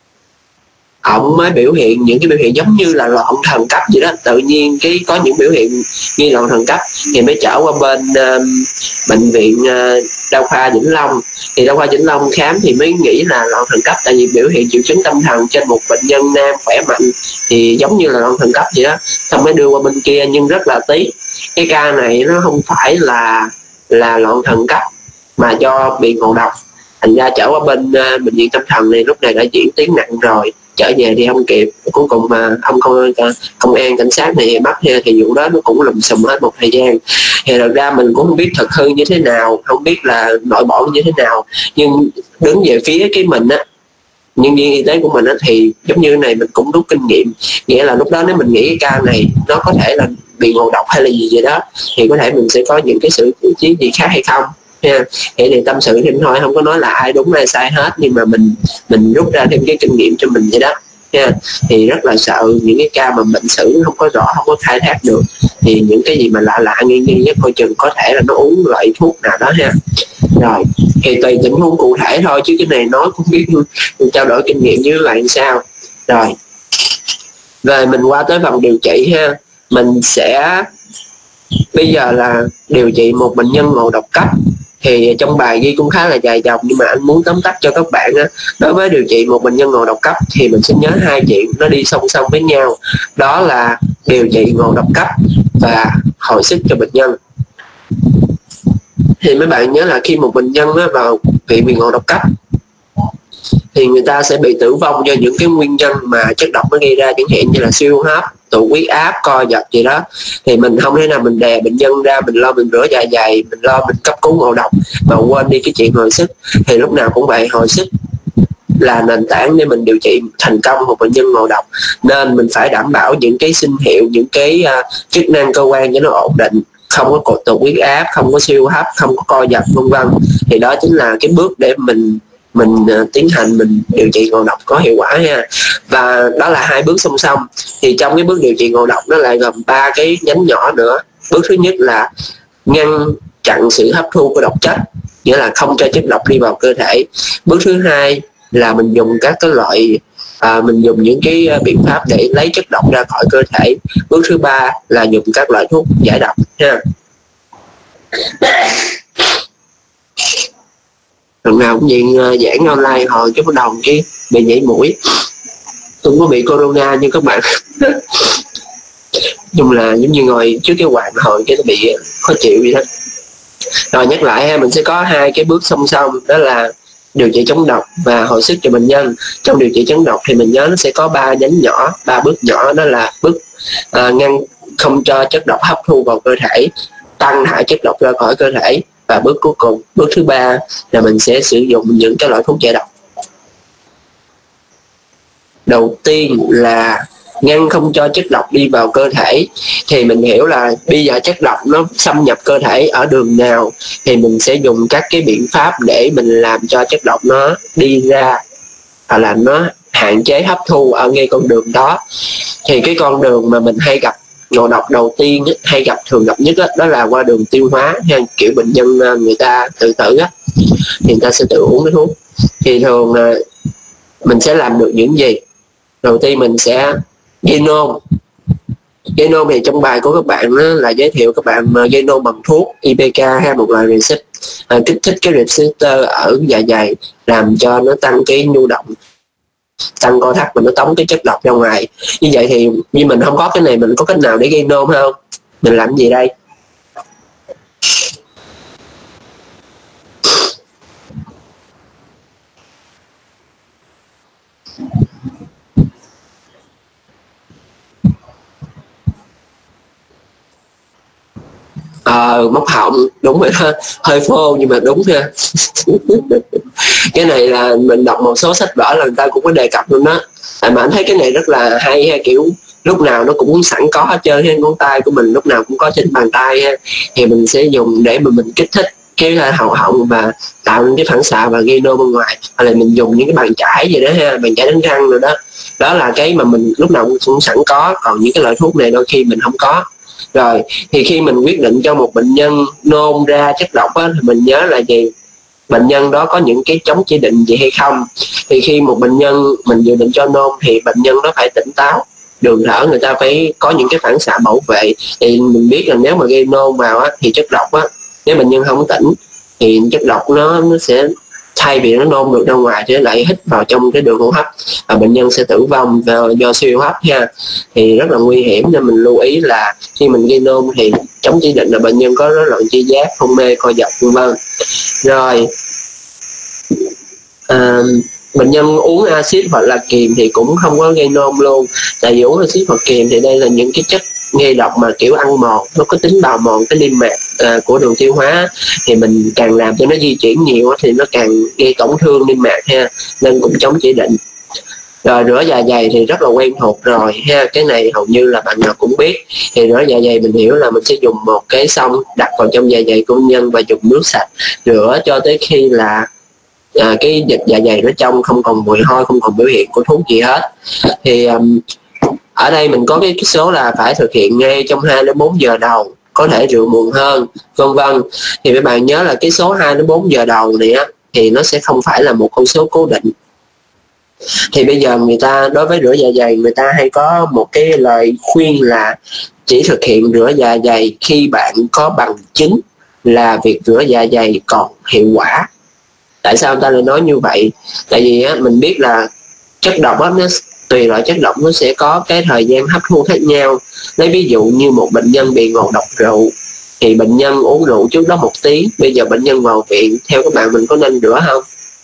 ông mới biểu hiện những cái biểu hiện giống như là loạn thần cấp vậy đó. Tự nhiên cái có những biểu hiện như loạn thần cấp thì mới chở qua bên uh, bệnh viện uh, đa khoa Vĩnh Long. Thì đa khoa Vĩnh Long khám thì mới nghĩ là loạn thần cấp, tại vì biểu hiện triệu chứng tâm thần trên một bệnh nhân nam khỏe mạnh thì giống như là loạn thần cấp vậy đó. Xong mới đưa qua bên kia, nhưng rất là tí, cái ca này nó không phải là là loạn thần cấp mà do bị ngộ độc. thành ra chở qua bên uh, bệnh viện tâm thần này lúc này đã diễn tiến nặng rồi, trở về thì không kịp. Cuối cùng mà ông công, công an cảnh sát này bắt thì vụ đó nó cũng lùm xùm hết một thời gian. Thì thật ra mình cũng không biết thực hư như thế nào, không biết là nội bộ như thế nào, nhưng đứng về phía cái mình á, nhân viên y tế của mình á, thì giống như này mình cũng rút kinh nghiệm. Nghĩa là lúc đó nếu mình nghĩ cái ca này nó có thể là bị ngộ độc hay là gì vậy đó, thì có thể mình sẽ có những cái sự xử trí gì khác hay không nha. Thì, thì tâm sự thêm thôi, không có nói là ai đúng ai sai hết, nhưng mà mình mình rút ra thêm cái kinh nghiệm cho mình vậy đó nha. Thì rất là sợ những cái ca mà bệnh sử không có rõ, không có khai thác được, thì những cái gì mà lạ lạ nghi nghi nhất coi chừng có thể là nó uống loại thuốc nào đó ha. Rồi thì tùy tình huống cụ thể thôi, chứ cái này nói cũng biết trao đổi kinh nghiệm với bạn sao. Rồi về mình qua tới phần điều trị ha. Mình sẽ bây giờ là điều trị một bệnh nhân ngộ độc cấp, thì trong bài ghi cũng khá là dài dòng, nhưng mà anh muốn tóm tắt cho các bạn á. Đối với điều trị một bệnh nhân ngộ độc cấp thì mình sẽ nhớ hai chuyện nó đi song song với nhau, đó là điều trị ngộ độc cấp và hồi sức cho bệnh nhân. Thì mấy bạn nhớ là khi một bệnh nhân á, vào bị bị ngộ độc cấp thì người ta sẽ bị tử vong do những cái nguyên nhân mà chất độc nó gây ra, chẳng hạn như là siêu hấp, tụ huyết áp, co giật gì đó. Thì mình không thể nào mình đè bệnh nhân ra, mình lo mình rửa dạ dày, mình lo mình cấp cứu ngộ độc mà quên đi cái chuyện hồi sức. Thì lúc nào cũng vậy, hồi sức là nền tảng để mình điều trị thành công một bệnh nhân ngộ độc, nên mình phải đảm bảo những cái sinh hiệu, những cái uh, chức năng cơ quan cho nó ổn định, không có cột tụ huyết áp, không có siêu hấp, không có co giật vân vân. Thì đó chính là cái bước để mình mình uh, tiến hành mình điều trị ngộ độc có hiệu quả ha. Và đó là hai bước song song. Thì trong cái bước điều trị ngộ độc nó lại gồm ba cái nhánh nhỏ nữa. Bước thứ nhất là ngăn chặn sự hấp thu của độc chất, nghĩa là không cho chất độc đi vào cơ thể. Bước thứ hai là mình dùng các cái loại à, mình dùng những cái biện pháp để lấy chất độc ra khỏi cơ thể. Bước thứ ba là dùng các loại thuốc giải độc ha. Lần nào cũng diện giảng online hồi cái bắt đầu cái bị nhảy mũi. Tôi có bị corona như các bạn. Nhưng là giống như ngồi trước cái quạt hồi cái nó bị khó chịu vậy đó. Rồi nhắc lại ha, mình sẽ có hai cái bước song song, đó là điều trị chống độc và hồi sức cho bệnh nhân. Trong điều trị chống độc thì mình nhớ nó sẽ có ba nhánh nhỏ, ba bước nhỏ, đó là bước à, ngăn không cho chất độc hấp thu vào cơ thể, tăng thải chất độc ra khỏi cơ thể, và bước cuối cùng, bước thứ ba là mình sẽ sử dụng những cái loại thuốc giải độc. Đầu tiên là ngăn không cho chất độc đi vào cơ thể. Thì mình hiểu là bây giờ chất độc nó xâm nhập cơ thể ở đường nào thì mình sẽ dùng các cái biện pháp để mình làm cho chất độc nó đi ra, hoặc là nó hạn chế hấp thu ở ngay con đường đó. Thì cái con đường mà mình hay gặp ngộ độc đầu tiên hay gặp thường gặp nhất đó, đó là qua đường tiêu hóa ha. Kiểu bệnh nhân người ta tự tử á, thì người ta sẽ tự uống cái thuốc. Thì thường mình sẽ làm được những gì? Đầu tiên mình sẽ gây nôn. Gây nôn thì trong bài của các bạn đó là giới thiệu các bạn gây nôn bằng thuốc i pê ca hay một loại receptor, à, kích thích cái receptor ở dạ dày, làm cho nó tăng cái nhu động, tăng co thắt mà nó tống cái chất độc ra ngoài. Như vậy thì như mình không có cái này, mình có cách nào để gây nôn không? Mình làm gì đây? Ờ, móc họng, đúng rồi ha, hơi phô nhưng mà đúng ha. Cái này là mình đọc một số sách vở là người ta cũng có đề cập luôn đó. À, mà anh thấy cái này rất là hay ha, kiểu lúc nào nó cũng sẵn có hết trơn ha, ngón tay của mình lúc nào cũng có trên bàn tay ha. Thì mình sẽ dùng để mà mình kích thích cái hầu họng và tạo nên cái phản xạ và gây nôn bên ngoài. Hoặc là mình dùng những cái bàn chải gì đó ha, bàn chải đánh răng rồi đó. Đó là cái mà mình lúc nào cũng sẵn có, còn những cái loại thuốc này đôi khi mình không có. Rồi thì khi mình quyết định cho một bệnh nhân nôn ra chất độc á, thì mình nhớ là gì? Bệnh nhân đó có những cái chống chỉ định gì hay không. Thì khi một bệnh nhân mình dự định cho nôn thì bệnh nhân nó phải tỉnh táo, đường thở người ta phải có những cái phản xạ bảo vệ. Thì mình biết là nếu mà gây nôn vào á, thì chất độc á, nếu bệnh nhân không tỉnh thì chất độc nó, nó sẽ thay vì nó nôn được ra ngoài thì lại hít vào trong cái đường hô hấp và bệnh nhân sẽ tử vong do, do siêu hấp ha. Thì rất là nguy hiểm, nên mình lưu ý là khi mình gây nôn thì chống chỉ định là bệnh nhân có rối loạn tri giác, hôn mê, co giật vân vân. Rồi À, bệnh nhân uống axit hoặc là kiềm thì cũng không có gây nôn luôn, tại vì uống axit hoặc kiềm thì đây là những cái chất gây độc mà kiểu ăn mòn, nó có tính bào mòn cái niêm mạc à, của đường tiêu hóa, thì mình càng làm cho nó di chuyển nhiều thì nó càng gây tổn thương niêm mạc ha, nên cũng chống chỉ định. Rồi rửa dạ dày thì rất là quen thuộc rồi ha, cái này hầu như là bạn nào cũng biết. Thì rửa dạ dày mình hiểu là mình sẽ dùng một cái xông đặt vào trong dạ dày của bệnh nhân và dùng nước sạch rửa cho tới khi là à, cái dịch dạ dày nó trong, không còn mùi hôi, không còn biểu hiện của thuốc gì hết. Thì um, ở đây mình có cái số là phải thực hiện ngay trong hai đến bốn giờ đầu, có thể rượu muộn hơn, vân vân. Thì các bạn nhớ là cái số hai đến bốn giờ đầu này á thì nó sẽ không phải là một con số cố định. Thì bây giờ người ta đối với rửa dạ dày, người ta hay có một cái lời khuyên là chỉ thực hiện rửa dạ dày khi bạn có bằng chứng là việc rửa dạ dày còn hiệu quả. Tại sao người ta lại nói như vậy? Tại vì á, mình biết là chất độc á, nó tùy loại chất độc nó sẽ có cái thời gian hấp thu khác nhau. Lấy ví dụ như một bệnh nhân bị ngộ độc rượu thì bệnh nhân uống rượu trước đó một tiếng, bây giờ bệnh nhân vào viện, theo các bạn mình có nên rửa không?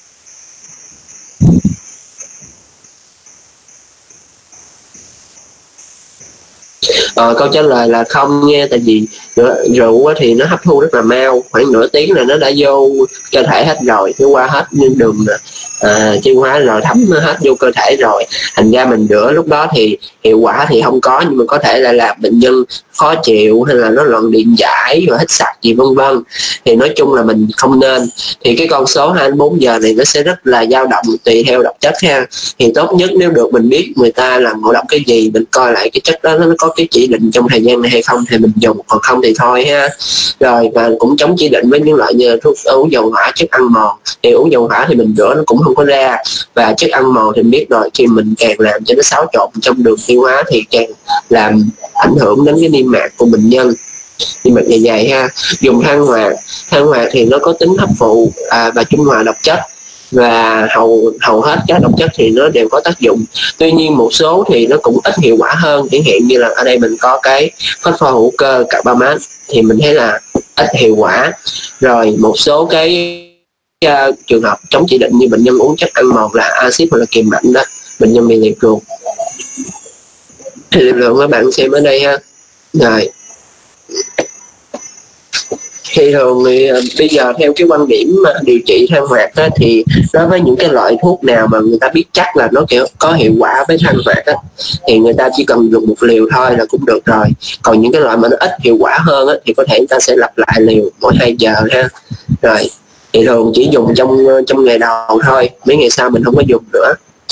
Ờ, câu trả lời là không nha, tại vì rượu thì nó hấp thu rất là mau, khoảng nửa tiếng là nó đã vô cơ thể hết rồi, nó qua hết những đường à, tiêu hóa rồi, thấm hết vô cơ thể rồi. Thành ra mình rửa lúc đó thì hiệu quả thì không có, nhưng mà có thể là làm bệnh nhân khó chịu hay là nó loạn điện giải rồi hít sặc gì vân vân. Thì nói chung là mình không nên. Thì cái con số hai đến bốn giờ này nó sẽ rất là dao động tùy theo độc chất ha. Thì tốt nhất nếu được mình biết người ta làm ngộ độc cái gì, mình coi lại cái chất đó nó có cái chỉ định trong thời gian này hay không thì mình dùng, còn không thì thôi ha. Rồi và cũng chống chỉ định với những loại như thuốc uống dầu hỏa, chất ăn mòn. Thì uống dầu hỏa thì mình rửa nó cũng không có ra, và chất ăn mòn thì mình biết rồi, khi mình càng làm cho nó xáo trộn trong đường tiêu hóa thì càng làm ảnh hưởng đến cái niêm mạc của bệnh nhân, niêm mạc dạ dày ha. Dùng than hoạt, than hoạt thì nó có tính hấp phụ à, và trung hòa độc chất, và hầu hầu hết các độc chất thì nó đều có tác dụng. Tuy nhiên một số thì nó cũng ít hiệu quả hơn, chẳng hạn như là ở đây mình có cái phosphor hữu cơ carbamate thì mình thấy là ít hiệu quả. Rồi một số cái uh, trường hợp chống chỉ định như bệnh nhân uống chất ăn mòn là axit hoặc là kiềm mạnh đó, bệnh nhân bị liệt ruột. Liệt lượng các bạn xem ở đây ha. Rồi thì thường thì uh, bây giờ theo cái quan điểm uh, điều trị than hoạt á, thì đối với những cái loại thuốc nào mà người ta biết chắc là nó kiểu có hiệu quả với than hoạt á, thì người ta chỉ cần dùng một liều thôi là cũng được rồi. Còn những cái loại mà nó ít hiệu quả hơn á, thì có thể người ta sẽ lặp lại liều mỗi hai giờ ha. Rồi thì thường chỉ dùng trong trong ngày đầu thôi, mấy ngày sau mình không có dùng nữa.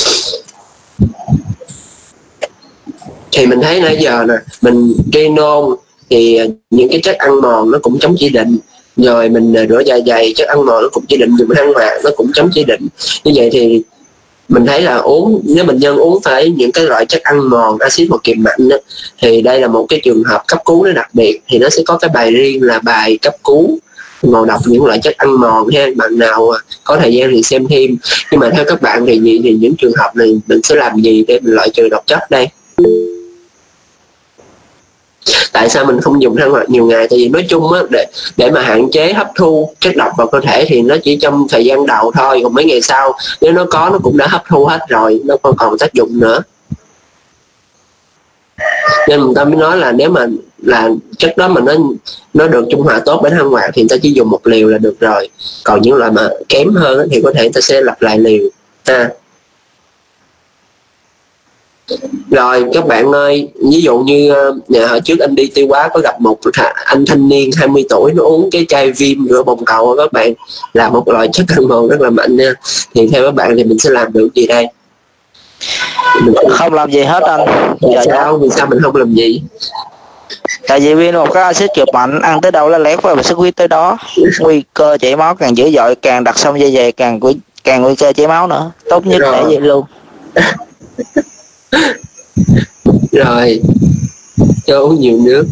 Thì mình thấy nãy giờ nè, mình gây nôn thì những cái chất ăn mòn nó cũng chống chỉ định, rồi mình rửa dạ dày chất ăn mòn nó cũng chỉ định, dùng than hoạt nó cũng chống chỉ định. Như vậy thì mình thấy là uống, nếu bệnh nhân uống phải những cái loại chất ăn mòn axit hoặc kiềm mạnh đó, thì đây là một cái trường hợp cấp cứu nó đặc biệt, thì nó sẽ có cái bài riêng là bài cấp cứu ngộ độc những loại chất ăn mòn ha. Bạn nào có thời gian thì xem thêm. Nhưng mà theo các bạn thì gì thì những trường hợp này mình sẽ làm gì để mình loại trừ độc chất đây? Tại sao mình không dùng than hoạt nhiều ngày? Tại vì nói chung á, để để mà hạn chế hấp thu chất độc vào cơ thể thì nó chỉ trong thời gian đầu thôi, còn mấy ngày sau nếu nó có nó cũng đã hấp thu hết rồi, nó không còn tác dụng nữa. Nên người ta mới nói là nếu mà là chất đó mà nó nó được trung hòa tốt với than hoạt thì người ta chỉ dùng một liều là được rồi. Còn những loại mà kém hơn thì có thể người ta sẽ lặp lại liều ha. Rồi các bạn ơi, ví dụ như nhà hồi trước anh đi tiêu hóa có gặp một anh thanh niên hai mươi tuổi, nó uống cái chai viêm rửa bồn cầu các bạn, là một loại chất ăn mòn rất là mạnh nha. Thì theo các bạn thì mình sẽ làm được gì đây? Mình không làm gì hết anh. Vì sao? Vì sao mình không làm gì? Tại vì viên một cái axit cực mạnh, ăn tới đâu là lét và xuất huyết tới đó, nguy cơ chảy máu càng dữ dội, càng đặt xong dây dày càng càng nguy cơ chảy máu nữa. Tốt nhất để vậy luôn. Rồi cho uống nhiều nước.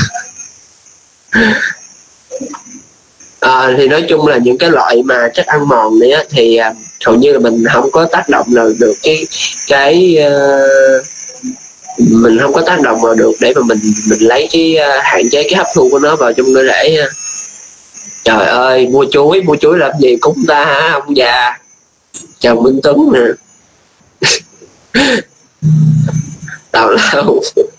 À, thì nói chung là những cái loại mà chất ăn mòn này á, thì uh, hầu như là mình không có tác động nào được cái cái uh, mình không có tác động vào được để mà mình mình lấy cái uh, hạn chế cái hấp thu của nó vào trong cơ thể. Trời ơi, mua chuối, mua chuối làm gì cúng ta hả ông già? Chào Minh Tuấn nè. Tào lao.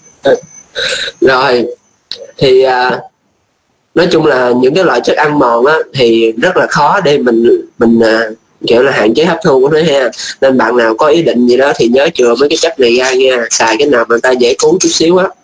Rồi thì à, nói chung là những cái loại chất ăn mòn á thì rất là khó để mình mình à, kiểu là hạn chế hấp thu của nó ha. Nên bạn nào có ý định gì đó thì nhớ chừa mấy cái chất này ra nha, xài cái nào mà ta dễ cứu chút xíu á.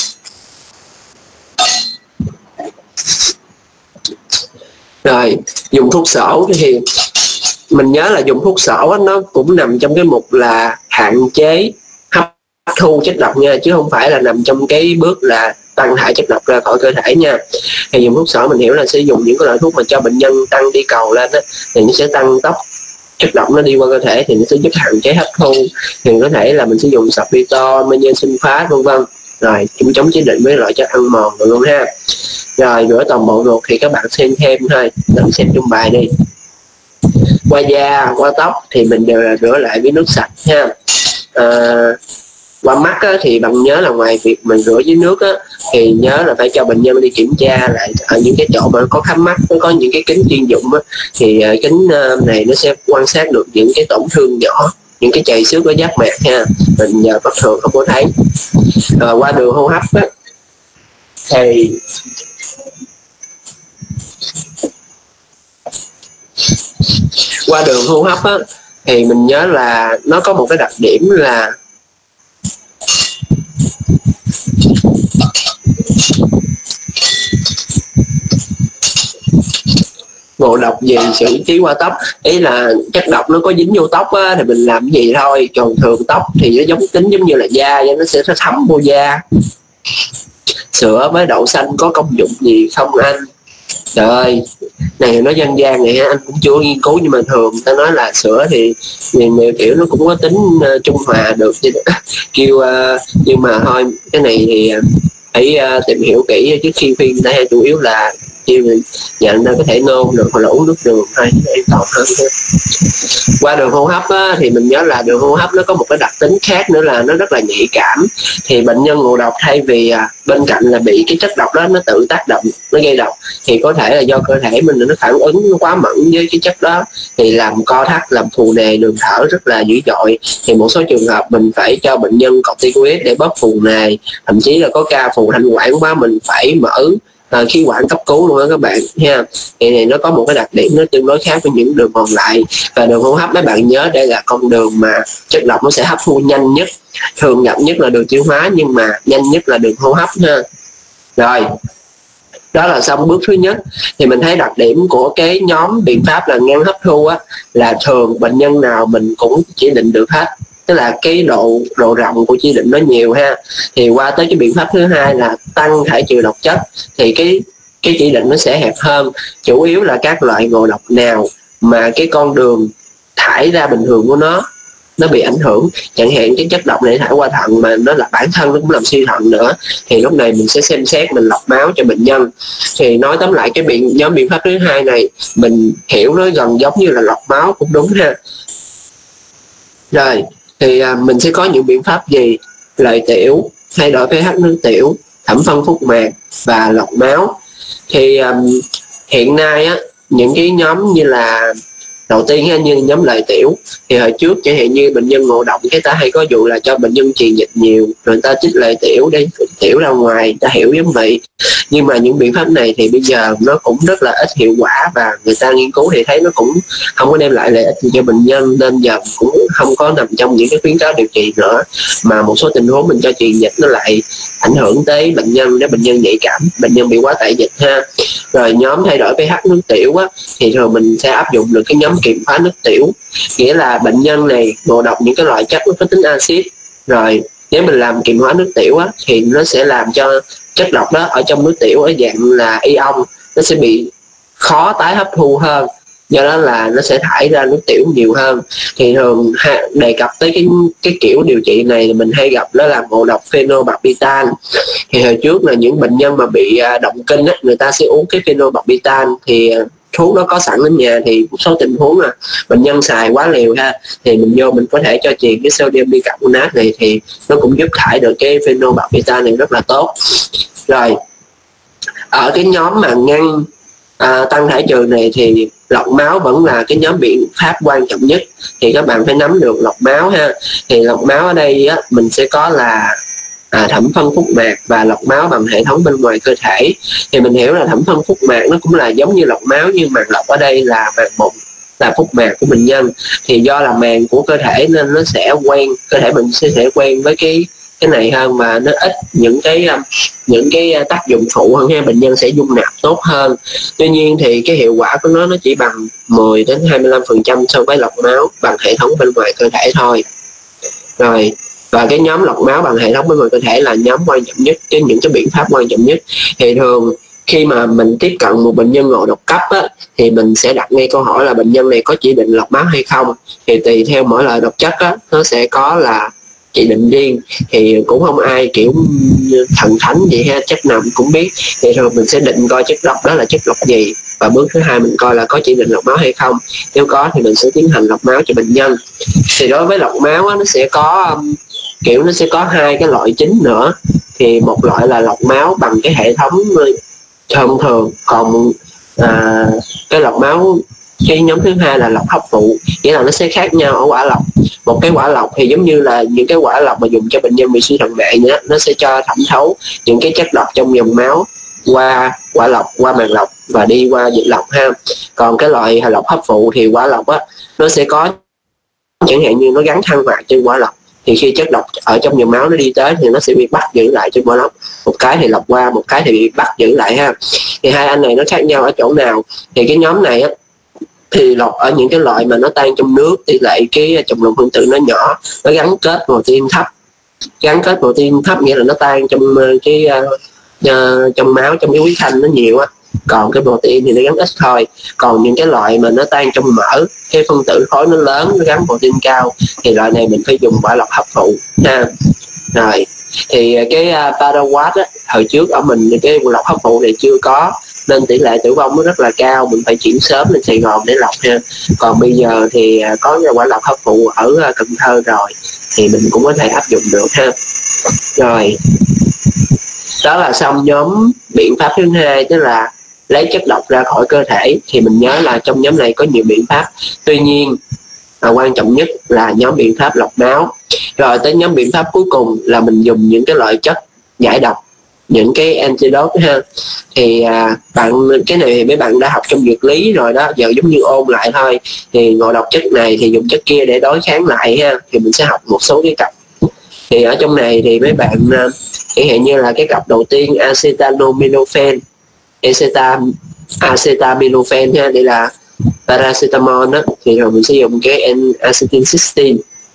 Rồi dùng thuốc sổ thì mình nhớ là dùng thuốc sổ á, nó cũng nằm trong cái mục là hạn chế hấp thu chất độc nha, chứ không phải là nằm trong cái bước là tăng thải chất độc ra khỏi cơ thể nha. Thì dùng thuốc sổ mình hiểu là sẽ dùng những cái loại thuốc mà cho bệnh nhân tăng đi cầu lên á, thì nó sẽ tăng tốc chất độc nó đi qua cơ thể, thì nó sẽ giúp hạn chế hấp thu. Thì có thể là mình sẽ dùng sorbitol, magie sulfat vân vân. Rồi chúng chống chỉ định với loại chất ăn mòn rồi luôn ha. Rồi rửa toàn bộ ruột thì các bạn xem thêm thôi, mình xem trong bài đi. Qua da, qua tóc thì mình đều là rửa lại với nước sạch ha. À, qua mắt á, thì bạn nhớ là ngoài việc mình rửa với nước á, thì nhớ là phải cho bệnh nhân đi kiểm tra lại ở những cái chỗ mà có khám mắt, nó có những cái kính chuyên dụng á, thì uh, kính uh, này nó sẽ quan sát được những cái tổn thương nhỏ, những cái chày xước ở giác mạc ha, mình nhờ bất thường không có thấy. À, qua đường hô hấp á, thì qua đường hô hấp á, thì mình nhớ là nó có một cái đặc điểm là ngộ độc gì xử trí qua tóc. Ý là chất độc nó có dính vô tóc á, thì mình làm cái gì thôi. Còn thường tóc thì nó giống tính giống như là da, nó sẽ thấm vô da. Sữa với đậu xanh có công dụng gì không anh? Trời ơi, này nó dân gian này anh cũng chưa nghiên cứu, nhưng mà thường ta nói là sữa thì nhiều kiểu nó cũng có tính uh, trung hòa được kêu uh, nhưng mà thôi cái này thì uh, phải uh, tìm hiểu kỹ trước khi khuyên người ta. Chủ yếu là kêu nhận ta có thể nôn được hoặc là uống nước đường thôi an toàn hơn. Qua đường hô hấp á, thì mình nhớ là đường hô hấp nó có một cái đặc tính khác nữa là nó rất là nhạy cảm. Thì bệnh nhân ngộ độc thay vì à, bên cạnh là bị cái chất độc đó nó tự tác động, nó gây độc, thì có thể là do cơ thể mình nó phản ứng nó quá mẫn với cái chất đó, thì làm co thắt, làm phù nề đường thở rất là dữ dội. Thì một số trường hợp mình phải cho bệnh nhân corticoid để bóp phù nề, thậm chí là có ca phù thanh quản quá mình phải mở À, khí quản cấp cứu luôn đó các bạn ha. Thì này nó có một cái đặc điểm nó tương đối khác với những đường còn lại. Và đường hô hấp mấy bạn nhớ đây là con đường mà chất độc nó sẽ hấp thu nhanh nhất, thường gặp nhất là đường tiêu hóa nhưng mà nhanh nhất là đường hô hấp ha. Rồi đó là xong bước thứ nhất. Thì mình thấy đặc điểm của cái nhóm biện pháp là ngăn hấp thu á, là thường bệnh nhân nào mình cũng chỉ định được hết, tức là cái độ độ rộng của chỉ định nó nhiều ha. Thì qua tới cái biện pháp thứ hai là tăng thải trừ độc chất, thì cái cái chỉ định nó sẽ hẹp hơn, chủ yếu là các loại ngộ độc nào mà cái con đường thải ra bình thường của nó nó bị ảnh hưởng, chẳng hạn cái chất độc này thải qua thận mà nó là bản thân nó cũng làm suy thận nữa, thì lúc này mình sẽ xem xét mình lọc máu cho bệnh nhân. Thì nói tóm lại cái biện nhóm biện pháp thứ hai này mình hiểu nó gần giống như là lọc máu cũng đúng ha. Rồi thì à, mình sẽ có những biện pháp gì? Lợi tiểu, thay đổi pH nước tiểu, thẩm phân phúc mạc và lọc máu. Thì um, hiện nay á, những cái nhóm như là đầu tiên ha, như nhóm lợi tiểu, thì hồi trước chẳng hạn như bệnh nhân ngộ độc cái ta hay có vụ là cho bệnh nhân truyền dịch nhiều rồi ta chích lợi tiểu để tiểu ra ngoài, ta hiểu giống vậy. Nhưng mà những biện pháp này thì bây giờ nó cũng rất là ít hiệu quả, và người ta nghiên cứu thì thấy nó cũng không có đem lại lợi ích gì cho bệnh nhân, nên giờ cũng không có nằm trong những cái khuyến cáo điều trị nữa. Mà một số tình huống mình cho truyền dịch nó lại ảnh hưởng tới bệnh nhân, để bệnh nhân nhạy cảm, bệnh nhân bị quá tải dịch ha. Rồi nhóm thay đổi pH nước tiểu á, thì thường mình sẽ áp dụng được cái nhóm kiềm phá nước tiểu, nghĩa là bệnh nhân này ngộ độc những cái loại chất nó có tính axit, rồi nếu mình làm kiềm hóa nước tiểu á, thì nó sẽ làm cho chất độc đó ở trong nước tiểu ở dạng là ion nó sẽ bị khó tái hấp thu hơn, do đó là nó sẽ thải ra nước tiểu nhiều hơn. Thì thường đề cập tới cái cái kiểu điều trị này mình hay gặp đó là ngộ độc phenobarbital. Thì hồi trước là những bệnh nhân mà bị động kinh á, người ta sẽ uống cái phenobarbital, thì thuốc nó có sẵn ở nhà, thì một số tình huống là bệnh nhân xài quá liều ha, thì mình vô mình có thể cho truyền cái sodium bicarbonate này, thì nó cũng giúp thải được cái phenobarbital này rất là tốt. Rồi ở cái nhóm mà ngăn à, tăng thải trừ này thì lọc máu vẫn là cái nhóm biện pháp quan trọng nhất, thì các bạn phải nắm được lọc máu ha. Thì lọc máu ở đây á, mình sẽ có là à, thẩm phân phúc mạc và lọc máu bằng hệ thống bên ngoài cơ thể. Thì mình hiểu là thẩm phân phúc mạc nó cũng là giống như lọc máu, nhưng màng lọc ở đây là màng bụng, là phúc mạc của bệnh nhân. Thì do là màng của cơ thể nên nó sẽ quen, cơ thể mình sẽ sẽ quen với cái cái này hơn, mà nó ít những cái những cái tác dụng phụ hơn ha, bệnh nhân sẽ dung nạp tốt hơn. Tuy nhiên thì cái hiệu quả của nó nó chỉ bằng mười đến hai mươi lăm phần trăm so với lọc máu bằng hệ thống bên ngoài cơ thể thôi. Rồi, và cái nhóm lọc máu bằng hệ thống bên ngoài cơ thể là nhóm quan trọng nhất, cái những cái biện pháp quan trọng nhất. Thì thường khi mà mình tiếp cận một bệnh nhân ngộ độc cấp á, thì mình sẽ đặt ngay câu hỏi là bệnh nhân này có chỉ định lọc máu hay không. Thì tùy theo mỗi loại độc chất á, nó sẽ có là chỉ định riêng, thì cũng không ai kiểu thần thánh gì ha, chất nào mình cũng biết. Thì thường mình sẽ định coi chất độc đó là chất độc gì, và bước thứ hai mình coi là có chỉ định lọc máu hay không. Nếu có thì mình sẽ tiến hành lọc máu cho bệnh nhân. Thì đối với lọc máu á, nó sẽ có kiểu nó sẽ có hai cái loại chính nữa. Thì một loại là lọc máu bằng cái hệ thống thông thường, còn à, cái lọc máu cái nhóm thứ hai là lọc hấp phụ, nghĩa là nó sẽ khác nhau ở quả lọc. Một cái quả lọc thì giống như là những cái quả lọc mà dùng cho bệnh nhân bị suy thận mạng nhé, nó sẽ cho thẩm thấu những cái chất độc trong dòng máu qua quả lọc, qua màng lọc và đi qua dịch lọc ha. Còn cái loại lọc hấp phụ thì quả lọc á, nó sẽ có chẳng hạn như nó gắn than hoạt trên quả lọc, thì khi chất độc ở trong dòng máu nó đi tới thì nó sẽ bị bắt giữ lại trên quả lọc. Một cái thì lọc qua, một cái thì bị bắt giữ lại ha. Thì hai anh này nó khác nhau ở chỗ nào? Thì cái nhóm này á, thì lọc ở những cái loại mà nó tan trong nước, tỷ lệ cái trọng lượng phân tử nó nhỏ, nó gắn kết protein thấp. Gắn kết protein thấp nghĩa là nó tan trong cái uh, trong máu, trong cái huyết thanh nó nhiều á, còn cái protein thì nó gắn ít thôi. Còn những cái loại mà nó tan trong mỡ, cái phân tử khối nó lớn, nó gắn protein cao, thì loại này mình phải dùng quả lọc hấp phụ ha. Rồi thì cái uh, Paraquat á, hồi trước ở mình cái lọc hấp phụ này chưa có, nên tỷ lệ tử vong nó rất là cao, mình phải chuyển sớm lên Sài Gòn để lọc ha. Còn bây giờ thì có quả lọc hấp phụ ở Cần Thơ rồi, thì mình cũng có thể áp dụng được ha. Rồi, đó là xong nhóm biện pháp thứ hai, tức là lấy chất độc ra khỏi cơ thể. Thì mình nhớ là trong nhóm này có nhiều biện pháp, tuy nhiên à, quan trọng nhất là nhóm biện pháp lọc máu. Rồi tới nhóm biện pháp cuối cùng là mình dùng những cái loại chất giải độc, những cái antidote ha. Thì à, bạn cái này thì mấy bạn đã học trong dược lý rồi đó, giờ giống như ôn lại thôi. Thì ngộ độc chất này thì dùng chất kia để đối kháng lại ha. Thì mình sẽ học một số cái cặp. Thì ở trong này thì mấy bạn chẳng hạn như là cái cặp đầu tiên acetaminophen, acetam acetaminophen ha, đây là paracetamol đó, thì rồi mình sẽ dùng cái acetylcysteine.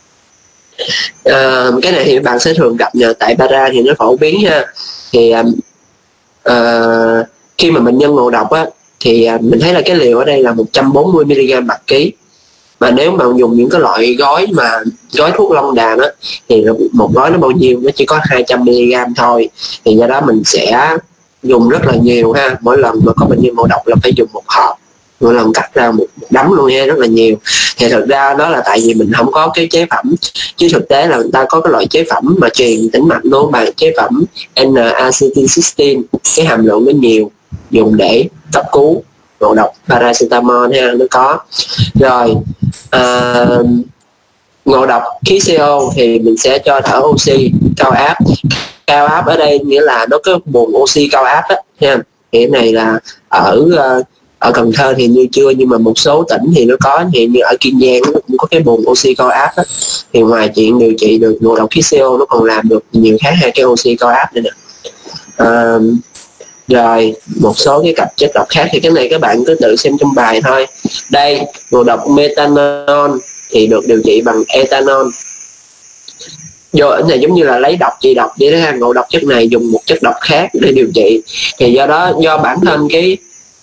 À, cái này thì bạn sẽ thường gặp nhờ tại para thì nó phổ biến ha. Thì uh, khi mà bệnh nhân ngộ độc á, thì uh, mình thấy là cái liều ở đây là một trăm bốn mươi mi li gam bạc ký. Mà nếu mà dùng những cái loại gói mà gói thuốc long đàm á, thì một gói nó bao nhiêu, nó chỉ có hai trăm mi li gam thôi. Thì do đó mình sẽ dùng rất là nhiều ha. Mỗi lần mà có bệnh nhân ngộ độc là phải dùng một hộp, mỗi lần cắt ra một, một đống luôn ha, rất là nhiều. Thì thực ra đó là tại vì mình không có cái chế phẩm, chứ thực tế là người ta có cái loại chế phẩm mà truyền tĩnh mạch nó bằng chế phẩm N-acetylcysteine, cái hàm lượng nó nhiều, dùng để cấp cứu ngộ độc paracetamol ha, nó có. Rồi à, ngộ độc khí xê o thì mình sẽ cho thở oxy cao áp. Cao áp ở đây nghĩa là nó có buồng oxy cao áp đó ha. Thì cái này là ở ở Cần Thơ thì như chưa, nhưng mà một số tỉnh thì nó có, thì như ở Kiên Giang nó cũng có cái buồng oxy cao áp đó. Thì ngoài chuyện điều trị được ngộ độc khí xê o, nó còn làm được nhiều khác hai cái oxy cao áp nữa nè. À, rồi một số cái cặp chất độc khác thì cái này các bạn cứ tự xem trong bài thôi. Đây, ngộ độc methanol thì được điều trị bằng ethanol. Do cái này giống như là lấy độc trị độc vậy đó ha. Ngộ độc chất này dùng một chất độc khác để điều trị. Thì do đó do bản thân cái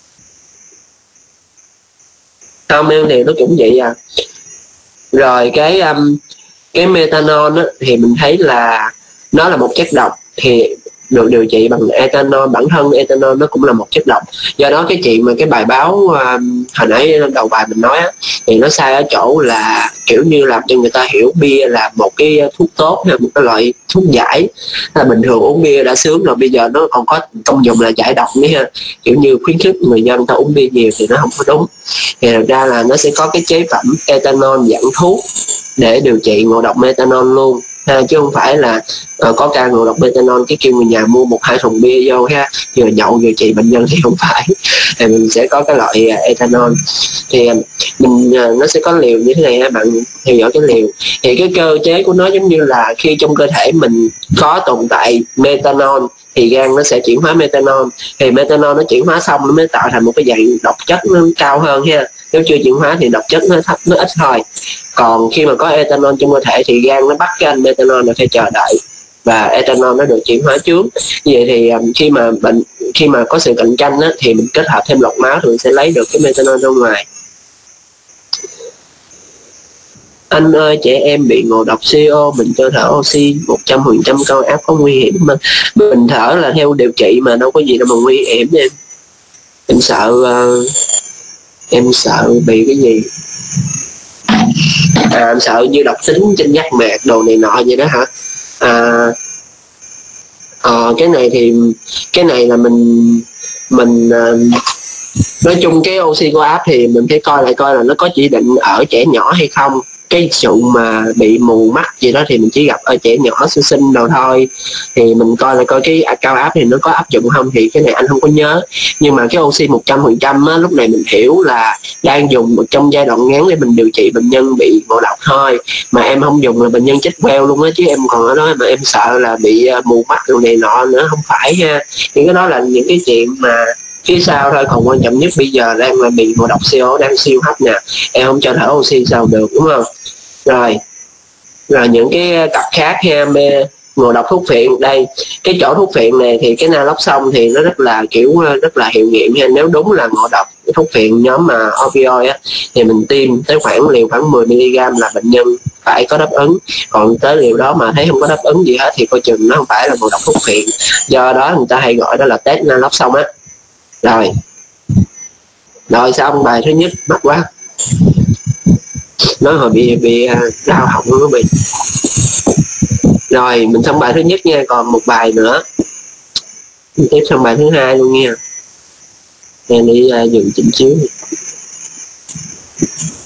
hormone thì nó cũng vậy à. Rồi cái um, cái methanol á, thì mình thấy là nó là một chất độc. Thì được điều trị bằng ethanol. Bản thân ethanol nó cũng là một chất độc. Do đó cái chuyện mà cái bài báo uh, hồi nãy đầu bài mình nói á, thì nó sai ở chỗ là kiểu như làm cho người ta hiểu bia là một cái thuốc tốt hay một cái loại thuốc giải. Là bình thường uống bia đã sướng rồi, bây giờ nó còn có công dụng là giải độc nữa ha, kiểu như khuyến khích người dân ta uống bia nhiều thì nó không có đúng. Thì thật ra là nó sẽ có cái chế phẩm ethanol dạng thuốc để điều trị ngộ độc methanol luôn ha, chứ không phải là uh, có ca ngộ độc methanol cái kêu người nhà mua một hai thùng bia vô ha, vừa nhậu vừa trị bệnh nhân thì không phải. Thì mình sẽ có cái loại uh, ethanol, thì uh, mình uh, nó sẽ có liều như thế này ha, bạn theo dõi cái liều. Thì cái cơ chế của nó giống như là khi trong cơ thể mình có tồn tại methanol thì gan nó sẽ chuyển hóa methanol, thì methanol nó chuyển hóa xong nó mới tạo thành một cái dạng độc chất nó cao hơn ha. Nếu chưa chuyển hóa thì độc chất nó thấp, nó ít thôi. Còn khi mà có ethanol trong cơ thể thì gan nó bắt cái anh methanol là phải chờ đợi và ethanol nó được chuyển hóa trước. Như vậy thì khi mà bệnh khi mà có sự cạnh tranh á, thì mình kết hợp thêm lọc máu thì mình sẽ lấy được cái methanol ra ngoài. Anh ơi, trẻ em bị ngộ độc xê o, mình cho thở oxy một trăm phần trăm cao áp có nguy hiểm mà? Mình thở là theo điều trị mà đâu có gì đâu mà nguy hiểm em. Em sợ uh, em sợ bị cái gì? À, em sợ như độc tính trên giác mạc đồ này nọ vậy đó hả? À, à cái này thì cái này là mình mình uh, nói chung cái oxy cao áp thì mình phải coi lại coi là nó có chỉ định ở trẻ nhỏ hay không. Cái sự mà bị mù mắt gì đó thì mình chỉ gặp ở trẻ nhỏ sơ sinh đâu thôi, thì mình coi là coi cái cao áp thì nó có áp dụng không, thì cái này anh không có nhớ. Nhưng mà cái oxy một trăm phần trăm á, lúc này mình hiểu là đang dùng một trong giai đoạn ngắn để mình điều trị bệnh nhân bị ngộ độc thôi, mà em không dùng là bệnh nhân chết queo luôn á, chứ em còn ở đó mà em sợ là bị mù mắt đồ này nọ nữa, không phải ha. Những cái đó là những cái chuyện mà phía sau thôi, còn quan trọng nhất bây giờ đang là bị ngộ độc xê o, đang siêu hấp nè, em không cho thở oxy sao được, đúng không? Rồi rồi những cái cặp khác ha, ngộ độc thuốc phiện. Đây cái chỗ thuốc phiện này thì cái naloxone thì nó rất là kiểu rất là hiệu nghiệm ha. Nếu đúng là ngộ độc thuốc phiện nhóm mà opioid á, thì mình tiêm tới khoảng liều khoảng mười mi li gam là bệnh nhân phải có đáp ứng. Còn tới liều đó mà thấy không có đáp ứng gì hết thì coi chừng nó không phải là ngộ độc thuốc phiện. Do đó người ta hay gọi đó là test naloxone á. Rồi rồi xong bài thứ nhất mắc quá, nói hồi bị bị đau họng nó bị. Rồi mình xong bài thứ nhất nha, còn một bài nữa mình tiếp xong bài thứ hai luôn nha. Em đi uh, dừng chỉnh chiếu.